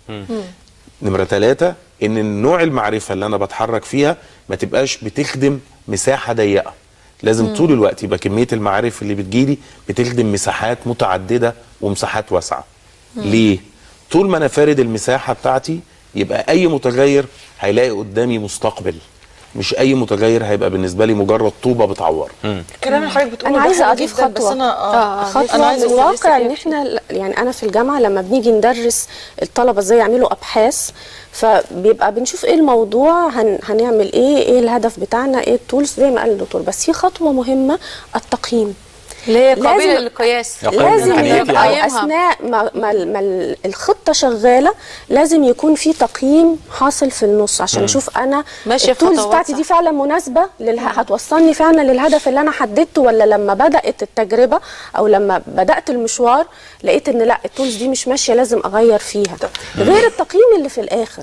نمرة 3 ان النوع المعرفة اللي انا بتحرك فيها ما تبقاش بتخدم مساحة ضيقة. لازم طول الوقت يبقى كمية المعارف اللي بتجيلي بتخدم مساحات متعددة ومساحات واسعة. ليه؟ طول ما انا فارد المساحة بتاعتي يبقى اي متغير هيلاقي قدامي مستقبل، مش اي متغير هيبقى بالنسبة لي مجرد طوبة بتعور. الكلام اللي حضرتك بتقوله انا عايزه اضيف خطوه، بس انا خطوه من الواقع ان احنا يعني انا في الجامعه لما بنيجي ندرس الطلبه ازاي يعملوا ابحاث، فبيبقى بنشوف ايه الموضوع، هنعمل ايه الهدف بتاعنا، ايه التولز زي ما قال الدكتور. بس في خطوه مهمه، التقييم اللي هي قابله للقياس. لازم يبقى اثناء ما الخطه شغاله لازم يكون في تقييم حاصل في النص عشان اشوف انا التولز بتاعتي دي فعلا مناسبه هتوصلني فعلا للهدف اللي انا حددته، ولا لما بدات التجربه او لما بدات المشوار لقيت ان لا التولز دي مش ماشيه لازم اغير فيها، غير التقييم اللي في الاخر.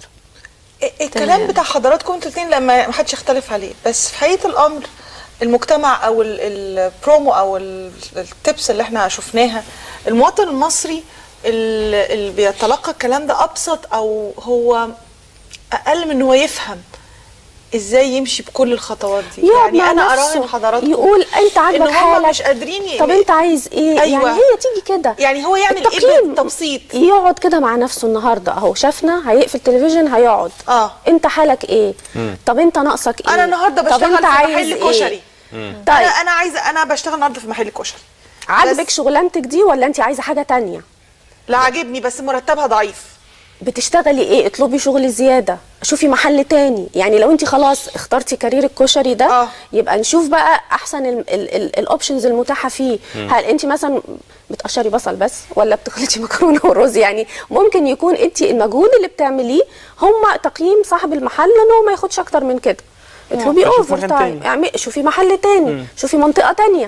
الكلام بتاع حضراتكم انتوا الاثنين لما ما حدش يختلف عليه، بس في حقيقه الامر المجتمع او البرومو او التبس اللي احنا شفناها، المواطن المصري اللي بيتلقى الكلام ده ابسط او هو اقل من ان هو يفهم ازاي يمشي بكل الخطوات دي. يعني انا اراهن حضراتكم يقول انت عاجبك حالك مش قادرين طب انت عايز ايه؟ أيوة. يعني هي تيجي كده، يعني هو يعمل ايه بالتبسيط؟ يقعد كده مع نفسه النهارده اهو، شافنا هيقفل التلفزيون هيقعد انت حالك ايه؟ طب انت ناقصك ايه؟ انا النهارده بشتغل في محل كشري. طيب انا بشتغل النهارده في محل كشري. عاجبك شغلانتك دي ولا انت عايزه حاجه تانية؟ لا عاجبني بس مرتبها ضعيف. بتشتغلي ايه؟ اطلبي شغل زياده، شوفي محل تاني. يعني لو انت خلاص اخترتي كارير الكشري ده يبقى نشوف بقى احسن الاوبشنز المتاحه فيه. هل انت مثلا بتقشري بصل بس ولا بتخلطي مكرونه ورز؟ يعني ممكن يكون انت المجهود اللي بتعمليه هم تقييم صاحب المحل ان هو ما ياخدش اكتر من كده. اطلبي اوفر تايم، شوفي محل تاني، شوفي منطقه تانيه.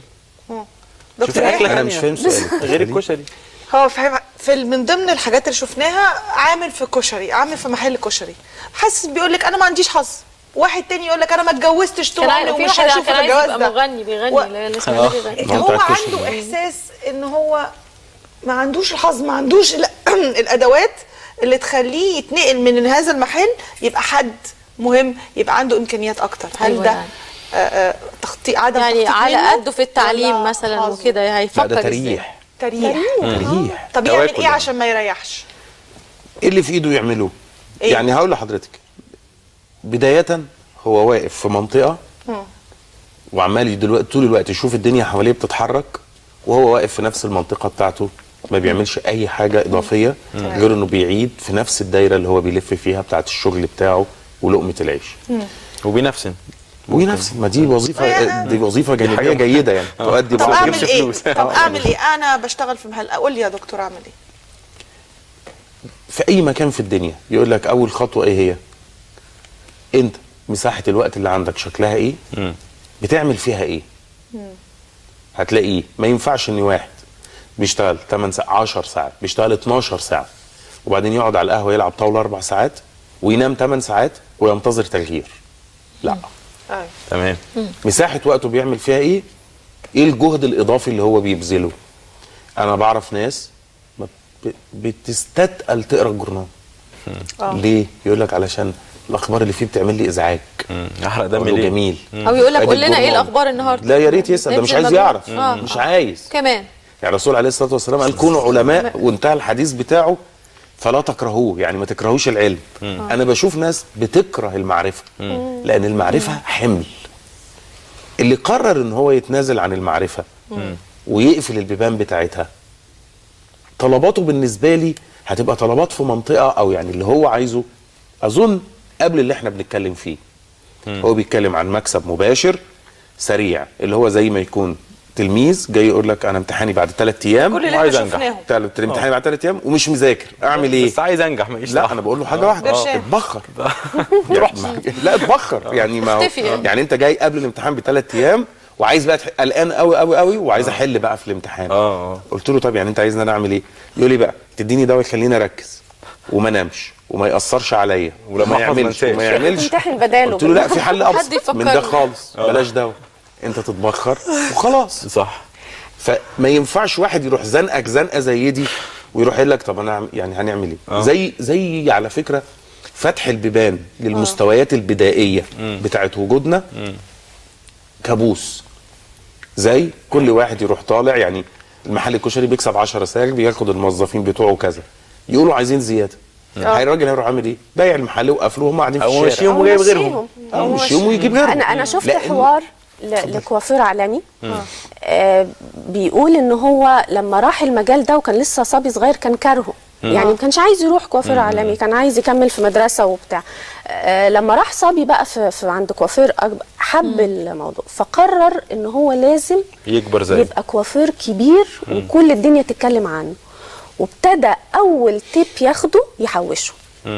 شوفي اكله انا مش فاهم سؤالك غير الكشري. هو في من ضمن الحاجات اللي شفناها عامل في كشري، عامل في محل كشري، حاسس بيقول لك انا ما عنديش حظ. واحد تاني يقول لك انا ما اتجوزتش طول عمري ومش هشوف الجواز ده. مغني بيغني هو عنده احساس ان هو ما عندوش الحظ، ما عندوش الادوات اللي تخليه يتنقل من هذا المحل يبقى حد مهم، يبقى عنده امكانيات اكتر. هل ده تخطيط عدم يعني تخطيط على قده في التعليم مثلا وكده هيفكر ده تريح. تريح. طب يعمل ايه عشان ما يريحش؟ ايه اللي في ايده يعمله؟ إيه؟ يعني هقول لحضرتك بداية هو واقف في منطقة وعمال دلوقتي طول الوقت يشوف الدنيا حواليه بتتحرك، وهو واقف في نفس المنطقة بتاعته ما بيعملش اي حاجة اضافية غير انه بيعيد في نفس الدايرة اللي هو بيلف فيها بتاعت الشغل بتاعه ولقمه العيش. وبينفسن ما دي وظيفه جانبيه جيده يعني تؤدي طب اعمل ايه؟ اعمل ايه؟ انا بشتغل في محل، قول لي يا دكتور اعمل ايه؟ في اي مكان في الدنيا يقول لك اول خطوه ايه هي؟ انت مساحه الوقت اللي عندك شكلها ايه؟ بتعمل فيها ايه؟ هتلاقيه ما ينفعش ان واحد بيشتغل 8 ساعات 10 ساعات بيشتغل 12 ساعه وبعدين يقعد على القهوه يلعب طاوله 4 ساعات وينام 8 ساعات وينتظر تغيير. لا. تمام. مساحه وقته بيعمل فيها ايه؟ ايه الجهد الاضافي اللي هو بيبذله؟ انا بعرف ناس بتستثقل تقرا الجورنال. ليه؟ يقول لك علشان الاخبار اللي فيه بتعمل لي ازعاج. احرق دمي ليه؟ جميل. او يقول لك قول لنا ايه الاخبار النهارده. لا يا ريت يسال، ده مش عايز يعرف. مش عايز كمان. يعني الرسول عليه الصلاه والسلام قال كونوا علماء وانتهى الحديث بتاعه فلا تكرهوه، يعني ما تكرهوش العلم. انا بشوف ناس بتكره المعرفه لان المعرفه حمل. اللي قرر ان هو يتنازل عن المعرفه ويقفل البيبان بتاعتها، طلباته بالنسبه لي هتبقى طلبات في منطقه او يعني اللي هو عايزه اظن قبل اللي احنا بنتكلم فيه. هو بيتكلم عن مكسب مباشر سريع، اللي هو زي ما يكون تلميذ جاي يقول لك انا امتحاني بعد 3 ايام وعايز انجح. امتحاني بعد 3 ايام ومش مذاكر، اعمل ايه؟ بس عايز انجح. ماليش لا انا بقول له حاجه واحده، اتبخر. لا اتبخر يعني ما يعني انت جاي قبل الامتحان ب3 ايام وعايز بقى قلقان قوي قوي قوي وعايز احل بقى في الامتحان. قلت له طب يعني انت عايزني انا اعمل ايه؟ يقول لي بقى تديني دواء يخليني اركز وما نامش وما ياثرش عليا وما يعملش وما يعملش. تمتحن بداله. قلت له لا في حل ابسط من ده خالص، بلاش دواء، انت تتبخر وخلاص. صح. فما ينفعش واحد يروح زنقك زنقه زي دي ويروح يقول لك طب انا يعني هنعمل ايه؟ زي على فكره فتح البيبان للمستويات البدائيه بتاعت وجودنا كابوس. زي كل واحد يروح طالع، يعني المحل الكشري بيكسب 10 ساعات بياخد الموظفين بتوعه كذا، يقولوا عايزين زياده. الراجل هيروح عامل ايه؟ بايع المحل وقافله وهم قاعدين في الشارع، او ماشيهم وجايب غيرهم، او ماشيهم ويجيب غيرهم. انا شفت حوار لكوافير عالمي بيقول ان هو لما راح المجال ده وكان لسه صبي صغير كان كارهه، يعني ما كانش عايز يروح كوافير عالمي، كان عايز يكمل في مدرسه وبتاع. لما راح صبي بقى في عند كوافير حب الموضوع، فقرر ان هو لازم يكبر زي يبقى كوافير كبير وكل الدنيا تتكلم عنه، وابتدى اول تيب ياخده يحوشه.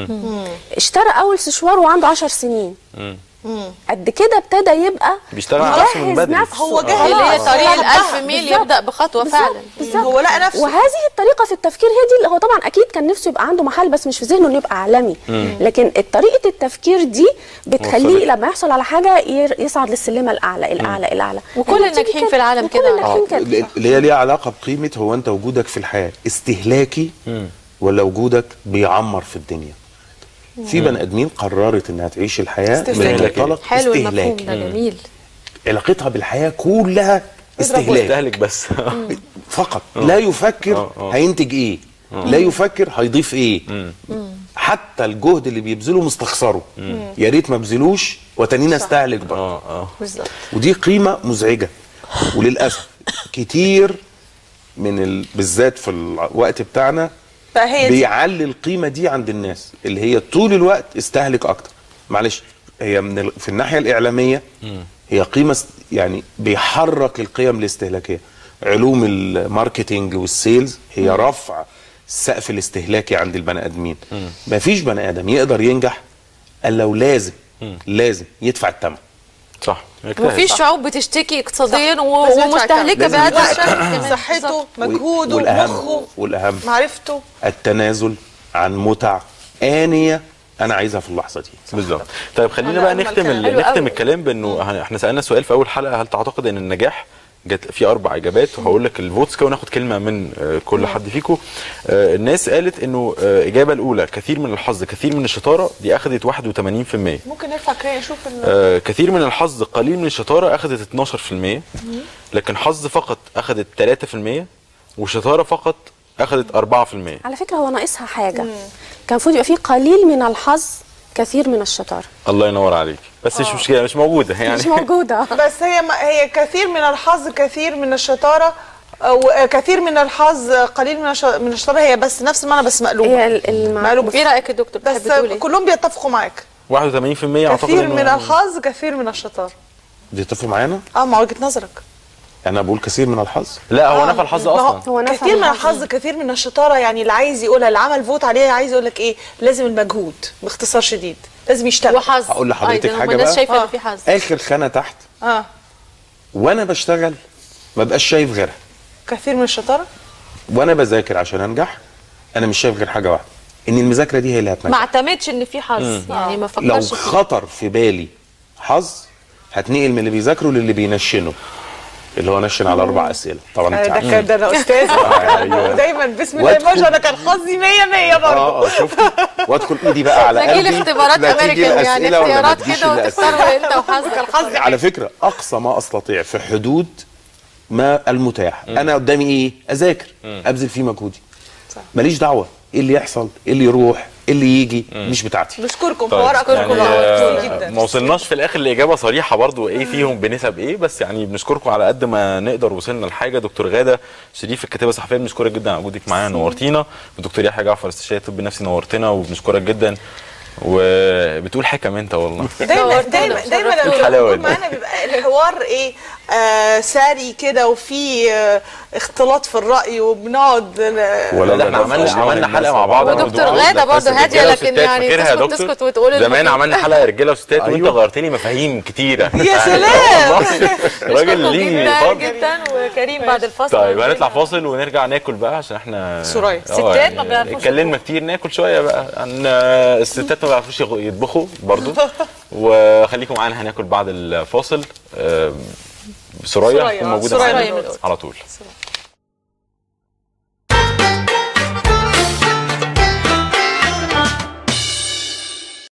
اشترى اول سشوار وعنده 10 سنين. قد كده ابتدى يبقى بيشتغل على نفسه من بدري. هو جاهز اللي هي طريق ال1000 ميل يبدا بخطوه فعلا. هو لقى نفسه. وهذه الطريقه في التفكير هي دي اللي هو طبعا اكيد كان نفسه يبقى عنده محل بس مش في ذهنه انه يبقى عالمي. لكن طريقه التفكير دي بتخليه لما يحصل على حاجه يصعد للسلمه الاعلى الاعلى الاعلى. وكل الناجحين في العالم كده اللي هي ليها علاقه بقيمه هو انت وجودك في الحياه استهلاكي ولا وجودك بيعمر في الدنيا. في بني ادمين قررت انها تعيش الحياه من منطلق حلو المفهوم ده جميل. علاقتها بالحياه كلها استهلاك بس فقط. لا يفكر هينتج ايه، لا يفكر هيضيف ايه. حتى الجهد اللي بيبذله مستخسره، يا ريت ما بذلوش وتانينا استهلك بقى. ودي قيمه مزعجه، وللاسف كتير من بالذات في الوقت بتاعنا بيعلي القيمه دي عند الناس اللي هي طول الوقت استهلك اكتر. معلش هي في الناحيه الاعلاميه هي قيمه يعني بيحرك القيم الاستهلاكيه. علوم الماركتينج والسيلز هي رفع السقف الاستهلاكي عند البني ادمين. مفيش بني ادم يقدر ينجح الا لو لازم يدفع الثمن. صح. وفي شعوب بتشتكي اقتصاديا ومستهلكه بهذا الشكل، صحته، مجهوده، مخه، والاهم معرفته، التنازل عن متع آنية انا عايزها في اللحظه دي. بالظبط. طيب خلينا بقى نختم الكلام بانه احنا سالنا سؤال في اول حلقه، هل تعتقد ان النجاح جت في 4 اجابات، وهقول لك الفوتس كده وناخد كلمه من كل حد فيكم. الناس قالت انه الاجابه الاولى كثير من الحظ كثير من الشطاره، دي اخذت 81%. ممكن نرفع كده نشوف كثير من الحظ قليل من الشطاره اخذت 12%، لكن حظ فقط اخذت 3%، والشطاره فقط اخذت 4%. على فكره هو ناقصها حاجه، كان المفروض يبقى في قليل من الحظ كثير من الشطاره. الله ينور عليك، بس مش مشكله، مش موجوده يعني. مش موجوده. بس هي كثير من الحظ كثير من الشطاره، وكثير من الحظ قليل من الشطاره، هي بس نفس المعنى بس مقلوبه. هي مقلوبه. ايه رايك يا دكتور؟ بس كلهم بيتفقوا معاك. 81% اعتقد كثير إنه من الحظ كثير من الشطاره. بيتفقوا معانا؟ مع وجهه نظرك. انا بقول كثير من الحظ. لا هو نفى الحظ اصلا. هو كثير من الحظ كثير من الشطاره، يعني اللي عايز يقولها اللي عمل فوت عليها عايز يقول لك ايه؟ لازم المجهود باختصار شديد، لازم يشتغل وحظ. هقول لحضرتك أيضاً، حاجه الناس بقى. شايفه ان في حظ. اخر خانه تحت وانا بشتغل ما بقاش شايف غيرها. كثير من الشطاره. وانا بذاكر عشان انجح انا مش شايف غير حاجه واحده، ان المذاكره دي هي اللي هتنجح. ما اعتمدش ان في حظ، يعني ما فكرش لو فيه. خطر في بالي حظ هتنقل من اللي بيذاكروا للي بينشنوا، اللي هو نشن على 4 اسئله. طبعا انت عارف ده انا استاذ ودايما بسم الله ما شاء الله كان حظي 100 برضه. شفتي وادخل ايدي بقى على قلبي. تجي اختبارات امريكان يعني اختيارات كده وتختار انت وحظك. الحظ على فكره اقصى ما استطيع في حدود ما المتاح. انا قدامي ايه؟ اذاكر ابذل فيه مجهودي، ماليش دعوه ايه اللي يحصل، ايه اللي يروح، ايه اللي يجي، مش بتاعتي. نشكركم طيب. ورقكم يعني جدا. ما وصلناش في الاخر لاجابه صريحه برضو ايه فيهم بنسب ايه، بس يعني بنشكركم على قد ما نقدر وصلنا لحاجه. دكتور غاده شريف الكاتبه الصحفيه بنشكرك جدا على وجودك معانا، نورتينا. والدكتور يحيى جعفر استشاري الطب النفسي نورتنا وبنشكرك جدا. وبتقول حكم انت والله. دايما الحلاوه دي معانا بيبقى الحوار ايه ساري كده وفي اختلاط في الراي وبنقعد ولا احنا عملنا حلقه مع بعض. ودكتور غاده برضه هاديه لكن يعني تسكت وتقول زمان عملنا حلقه رجاله وستات وانت غيرت لي مفاهيم كتيره. يا سلام راجل ليه فضل جدا وكريم بعد الفاصل. طيب هنطلع فاصل ونرجع ناكل بقى عشان احنا سرايا ستات ما بيعرفوش. اتكلمنا كتير، ناكل شويه بقى عن الستات ما بيعرفوش يطبخوا برضه. وخليكم معانا هناكل بعد الفاصل. سرايا موجوده معانا على طول.